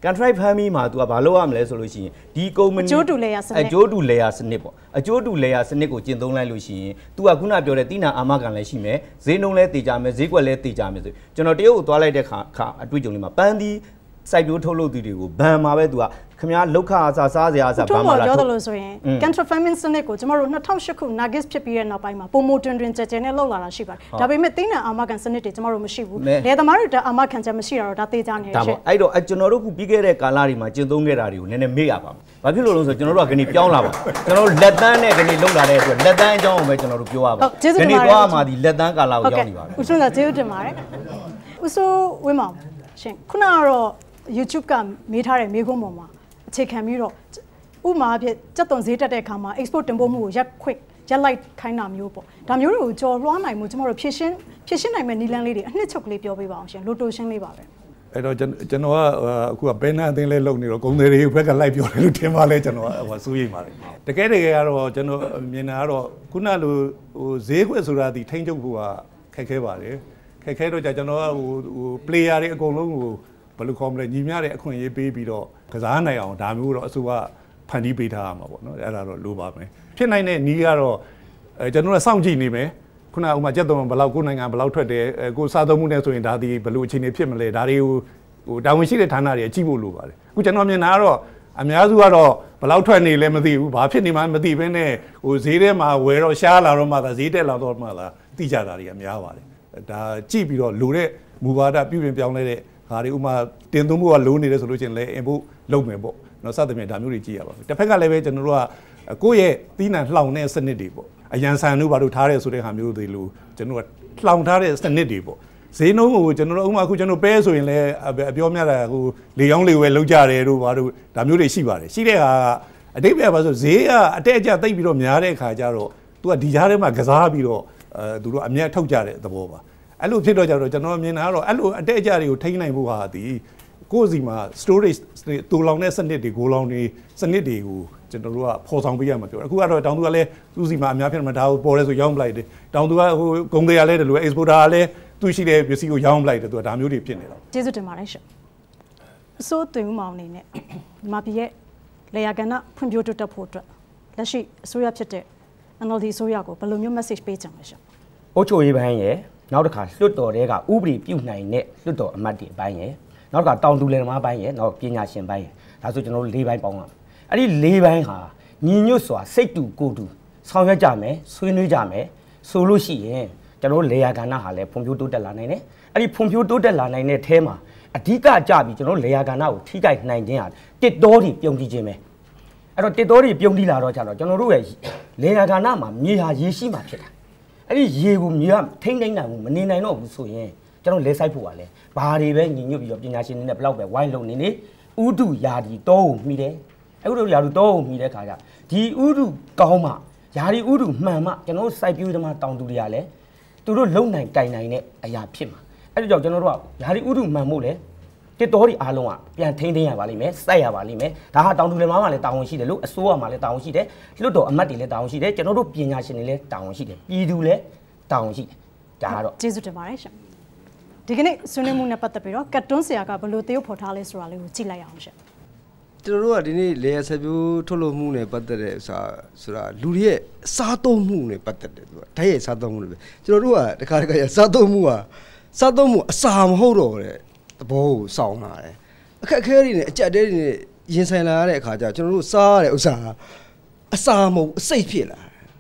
contract ဖမ်းပြီးမှ तू ကဘာလုပ်ရမလဲဆိုလို့ရှိရင်ဒီ company အကျိုးတူ layer စနစ်အကျိုးတူ layer စနစ်ပေါ့အကျိုးတူ layer စနစ်ကိုကျင့်သုံးလိုက်လို့ရှိရင် तू ကခုနပြောတဲ့တိနာအာမခံလည်းရှိမယ်ဈေးနှုန်းလည်းတည်ကြမယ်ဈေးကွက်လည်းတည်ကြမယ်ဆိုကျွန်တော်တရုတ်ကိုသွားလိုက်တဲ့ခါခါအတွေ့အကြုံလေးမှာပန်းသီးစိုက်ပျိုးထုတ်လုပ်သူတွေကိုဘန်မှာပဲ तू ကခင်ဗျားလောက်ခအစားစားစရာအစားဘာမှလာပြောတယ်လို့ဆိုရင် counter farming စနစ်ကိုကျွန်တော်တို့two thousand eightခု Nagis ဖြစ်ပြီးတဲ့နောက်ပိုင်းမှာပုံမတွင်တွင်ကြဲကြဲနဲ့လောက်လာတာရှိပါတယ်ဒါပေမဲ့တိနာအာမခံစနစ်တွေကျွန်တော်တို့မရှိဘူးလေသမားတွေအာမခံချက်မရှိတာတော့ဒါသေးကြနေတယ်ရှင့်အဲ့တော့ကျွန်တော်တို့ခုပြီးခဲ့တဲ့ကာလတွေမှာကျင့်သုံးခဲ့တာတွေကိုနည်းနည်းမေ့ရပါမယ်ဘာဖြစ်လို့လဲဆိုကျွန်တော်တို့ကခဏပြောင်းလာပါကျွန်တော်တို့လက်တန်းနဲ့ခဏလုံလာတဲ့အတွက်လက်တန်းအကြောင်းကိုပဲကျွန်တော်တို့ပြောရပါခဏသွားမှဒီလက်တန်းကာလကိုရောက်နေပါပြီဦးစိုးကကျေးဇူးတင်ပါတယ်ဦးစိုးဝင်းမောင်ရှင်ခုနကတော့ YouTube ကမေးထားတဲ့မေးခွန်းပေါ်မှာအခြေခံပြီးတော့ဥမာအဖြစ်စက်သွန်ဈေးတက်တဲ့အခါမှာ export တင်ပို့မှုကိုရက်ခွင့်ရက်လိုက်ခိုင်းတာမျိုးပေါ့ဒါမျိုးတွေကိုကြော်လွှားနိုင်မှုကျမတို့ဖြည့်ရှင်းဖြည့်ရှင်းနိုင်မဲ့နည်းလမ်းလေးတွေအနှစ်ချုပ်ကလေးပြောပေးပါအောင်ရှင်လိုတိုရှင်းလေးပါပဲအဲ့တော့ကျွန်တော်ကအခုကဘယ်နှအသင်းလဲလုပ်နေတော့ဂုံတွေဘက်ကလိုက်ပြောတယ်လို့ထင်ပါလဲကျွန်တော်ဟိုစိုးရိမ်ပါတယ်တကယ်တကယ်ကတော့ကျွန်တော်မြင်တာကတော့ခုနလိုဟိုဈေးခွက်ဆိုတာဒီထိန်းချုပ်ဖို့ကခက်ခဲပါတယ်ခက်ခဲတော့ကျွန်တော်ကဟိုဟို player တွေအကုန်လုံးကိုဘယ်လိုခေါ်မလဲညီမျှတဲ့အခွင့်အရေးပေးပြီးတော့ကစားနိုင်အောင်ဒါမျိုးတော့အစိုးရဖန်တီးပေးထားရမှာပေါ့နော်အဲ့ဒါတော့လိုပါမယ်ဖြစ်နိုင်တဲ့နီးကတော့အဲကျွန်တော်ကစောင့်ကြည့်နေမယ်ခုနကဥမာကြက်သွန်ဘယ်လောက်ကိုနိုင်ငံဘယ်လောက်ထွက်တယ်ကိုစားသုံးမှုနဲ့ဆိုရင်ဒါဒီဘယ်လိုအခြေအနေဖြစ်မလဲဒါတွေကိုဟိုတာဝန်ရှိတဲ့ဌာနတွေကြည့်ဖို့လိုပါတယ်အခုကျွန်တော်မြင်တာကတော့အများစုကတော့ဘယ်လောက်ထွက်နေလဲမသိဘူးဘာဖြစ်နေမှမသိဘဲနဲ့ဟိုဈေးထဲမှာဝယ်တော့ရှားလာတော့မှသာဈေးတက်လာတော့မှလာသိကြတာတွေကများပါတယ်ဒါကြည့်ပြီးတော့လိုတဲ့မူဝါဒပြုပြင်ပြောင်းလဲတဲ့ဟာတွေဥမာတင်သွင်းမှုကလိုနေတယ်ဆိုလို့ချင်းလည်းအင်ဖို့လုပ်မယ်ပေါ့နော်စသဖြင့်ဒါမျိုးတွေကြည့်ရပါမယ်တစ်ဖက်ကလည်းပဲကျွန်တော်တို့ကကိုယ့်ရဲ့သီးနှံလှောင်တဲ့စနစ်တွေပေါ့အရန်ဆန်တို့ဘာလို့ထားရဲဆိုတဲ့ဟာမျိုးတွေလို့ကျွန်တော်ကလှောင်ထားတဲ့စနစ်တွေပေါ့ဈေးနှုန်းကိုကျွန်တော်တို့ဥမာအခုကျွန်တော်ပဲဆိုရင်လည်းအပြောများတာဟိုလေယောင်းလေဝဲလောက်ကြတယ်တို့ဘာလို့ဒါမျိုးတွေရှိပါတယ်ရှိတဲ့ဟာအတိတ်ပဲပါဆိုဈေးကအတက်အကျသိပ်ပြီးတော့များတဲ့အခါကျတော့သူကဒီကြားထဲမှာကစားပြီးတော့အဲသူတို့အမျက်ထုတ်ကြတဲ့သဘောပါအဲ့လိုဖြစ်တော့ကြတော့ကျွန်တော်မြင်တာကတော့အဲ့လိုအတက်အကျတွေကိုထိန်းနိုင်ဖို့ဟာဒီကိုယ့်စီမှာ storage တူလောင်တဲ့စနစ်တွေဂိုလောင်တွေစနစ်တွေကိုကျွန်တော်တို့ကဖော်ဆောင်ပေးရမှာပြောအခုကတော့တောင်သူကလည်းသူ့စီမှာအများဖြစ်မှာဒါကိုပေါ်လဲဆိုရောင်းပလိုက်တယ်တောင်သူကဟိုဂုံတွေကလည်းဒီလို exporter ကလည်းသူရှိတဲ့ပစ္စည်းကိုရောင်းပလိုက်တယ်သူကဒါမျိုးတွေဖြစ်နေတော့ကျေးဇူးတင်ပါတယ်ရှင်အစိုးသွင်းဦးမောင်အနေနဲ့မာပြည်ရဲ့လေယာကဏ္ဍဖွံ့ဖြိုးတိုးတက်ဖို့အတွက်လက်ရှိအစိုးရဖြစ်တဲ့ N L D အစိုးရကိုဘယ်လိုမျိုး message ပေးချင်လဲရှင်အုပ်ချုပ်ရေးပိုင်းရဲ့နောက်တစ်ခါလွှတ်တော်တွေကဥပဒေပြုနိုင်တဲ့လွှတ်တော်အမတ်တွေအပိုင်းရဲ့နောက်တစ်ခါတောင်သူလယ်သမားပိုင်းရဲ့နောက်ပညာရှင်ပိုင်းရဲ့ဒါဆိုကျွန်တော်တို့၄ပိုင်းပေါင်းရမယ်အဲ့ဒီ၄ပိုင်းဟာညီညွတ်စွာစိတ်တူကိုယ်တူဆောင်ရွက်ကြမယ်ဆွေးနွေးကြမယ်ဆိုလို့ရှိရင်ကျွန်တော်တို့လေယာကဏ္ဍဟာလည်းဖွံ့ဖြိုးတိုးတက်လာနိုင်တယ်အဲ့ဒီဖွံ့ဖြိုးတိုးတက်လာနိုင်တဲ့အဲမှာအဓိကကြပြီးကျွန်တော်တို့လေယာကဏ္ဍကိုထိခိုက်နိုင်ခြင်းဟာတစ်တော်တွေပြုံးကြည့်ခြင်းပဲအဲ့တော့တစ်တော်တွေပြုံးကြည့်လာတော့ကျတော့ကျွန်တော်တို့ရဲ့လေယာကဏ္ဍမှာမြေဟာရေရှိမှဖြစ်တာအဲ့ဒီရေကိုမြေကထိမ့်နိုင်နိုင်ဘူးမနေနိုင်တော့ဘူးဆိုရင်ကျွန်တော်လဲဆိုင်ဖို့ပါလေဘာတွေပဲညီညွတ်ပြီးတော့ပညာရှင်တွေနဲ့ဘလောက်ပဲဝိုင်းလုံနေနေဥဒုယာဒီတောကိုမိတယ်အဲ့ဥဒုယာဒီတောကိုမိတဲ့ခါကျဒီဥဒုကောင်းမှယာဒီဥဒုမှန်မှကျွန်တော်စိုက်ပျိုးသမားတောင်သူတွေကလည်းသူတို့လုံနိုင်ကြိုင်နိုင်တဲ့အရာဖြစ်မှာအဲ့ဒါကြောင့်ကျွန်တော်တို့ကယာဒီဥဒုမှန်ဖို့လေတစ်တော်တွေအားလုံးကပြန်ထိန်းသိမ်းရပါလိမ့်မယ်စိုက်ရပါလိမ့်မယ်ဒါဟာတောင်သူလယ်သမားမှလည်းတာဝန်ရှိတယ်လို့အစိုးရမှလည်းတာဝန်ရှိတယ်လွှတ်တော်အမတ်တွေလည်းတာဝန်ရှိတယ်ကျွန်တော်တို့ပညာရှင်တွေလည်းတာဝန်ရှိတယ်ပြည်သူလည်းတာဝန်ရှိတယ်ဒါကတော့ကျေးဇူးတင်ပါတယ်ရှင်ဒီကနေ့ဆွေးနွေးမှုနဲ့ပတ်သက်ပြီးတော့ကတ်တွန်းဆရာကဘယ်လိုသရုပ်ဖော်ထားလဲဆိုတာလေးကိုကြည့်လိုက်အောင်ရှင်ကျွန်တော်တို့ကဒီနေ့လေယာဆက်ပြိုးထုတ်လုပ်မှုနဲ့ပတ်သက်တဲ့ဥစားဆိုတာလူတွေရဲ့စားသုံးမှုနဲ့ပတ်သက်တယ်သူကဓာတ်ရဲ့စားသုံးမှုတွေပဲကျွန်တော်တို့ကတခါတခါရစားသုံးမှုကစားသုံးမှုအစာမဟုတ်တော့တဲ့သဘောကိုစောင်းလာတယ်အခက်အခဲတွေနဲ့အကြက်တဲတွေနဲ့ရင်ဆိုင်လာရတဲ့အခါကျကျွန်တော်တို့စားရတဲ့ဥစားအစာမဟုတ်အစိတ်ဖြစ်လာ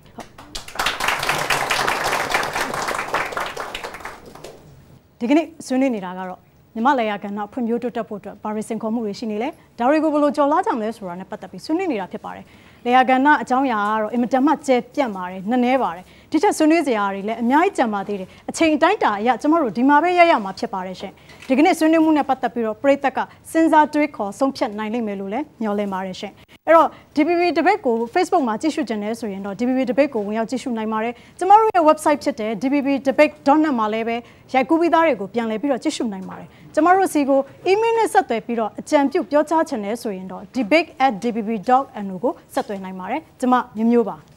ဒီကနေ့ဆွေးနွေးနေတာကတော့မြမလေယာကဏ္ဍဖွံ့ဖြိုးတိုးတက်ဖို့အတွက်ဘာတွေစင်ခေါ်မှုတွေရှိနေလဲဒါတွေကိုဘယ်လိုကြော်လာကြမလဲဆိုတာနဲ့ပတ်သက်ပြီးဆွေးနွေးနေတာဖြစ်ပါတယ်လေယာကဏ္ဍအကြောင်းအရာကတော့အင်မတန်မှကျယ်ပြန့်ပါတယ်နည်းနည်းပါတယ်ဒီချက်ဆွေးနွေးစရာတွေလည်းအများကြီးကြံပါသေးတယ်အချိန်အတိုင်းတာအရကျမတို့ဒီမှာပဲရရမှာဖြစ်ပါတယ်ရှင်ဒီကနေ့ဆွေးနွေးမှုနဲ့ပတ်သက်ပြီးတော့ပရိသတ်ကစဉ်းစားတွေးခေါ်ဆုံးဖြတ်နိုင်လိမ့်မယ်လို့လည်းမျှော်လင့်ပါတယ်ရှင်အဲ့တော့ D B B debate ကို Facebook မှာကြည့်ရှုကြတယ်ဆိုရင်တော့ D B B debate ကိုဝင်ရောက်ကြည့်ရှုနိုင်ပါတယ်ကျမတို့ရဲ့ website ဖြစ်တဲ့ d b b debate dot net မှာလည်းပဲရိုက်ကူးပြီးသားတွေကိုပြန်လည်ပြီးတော့ကြည့်ရှုနိုင်ပါတယ်ကျမတို့စီကို email နဲ့ဆက်သွယ်ပြီးတော့အကြံပြုပြောကြားချင်တယ်ဆိုရင်တော့ debate at d b b dot n o ကိုဆက်သွယ်နိုင်ပါတယ်ကျမမျိုးမျိုးပါ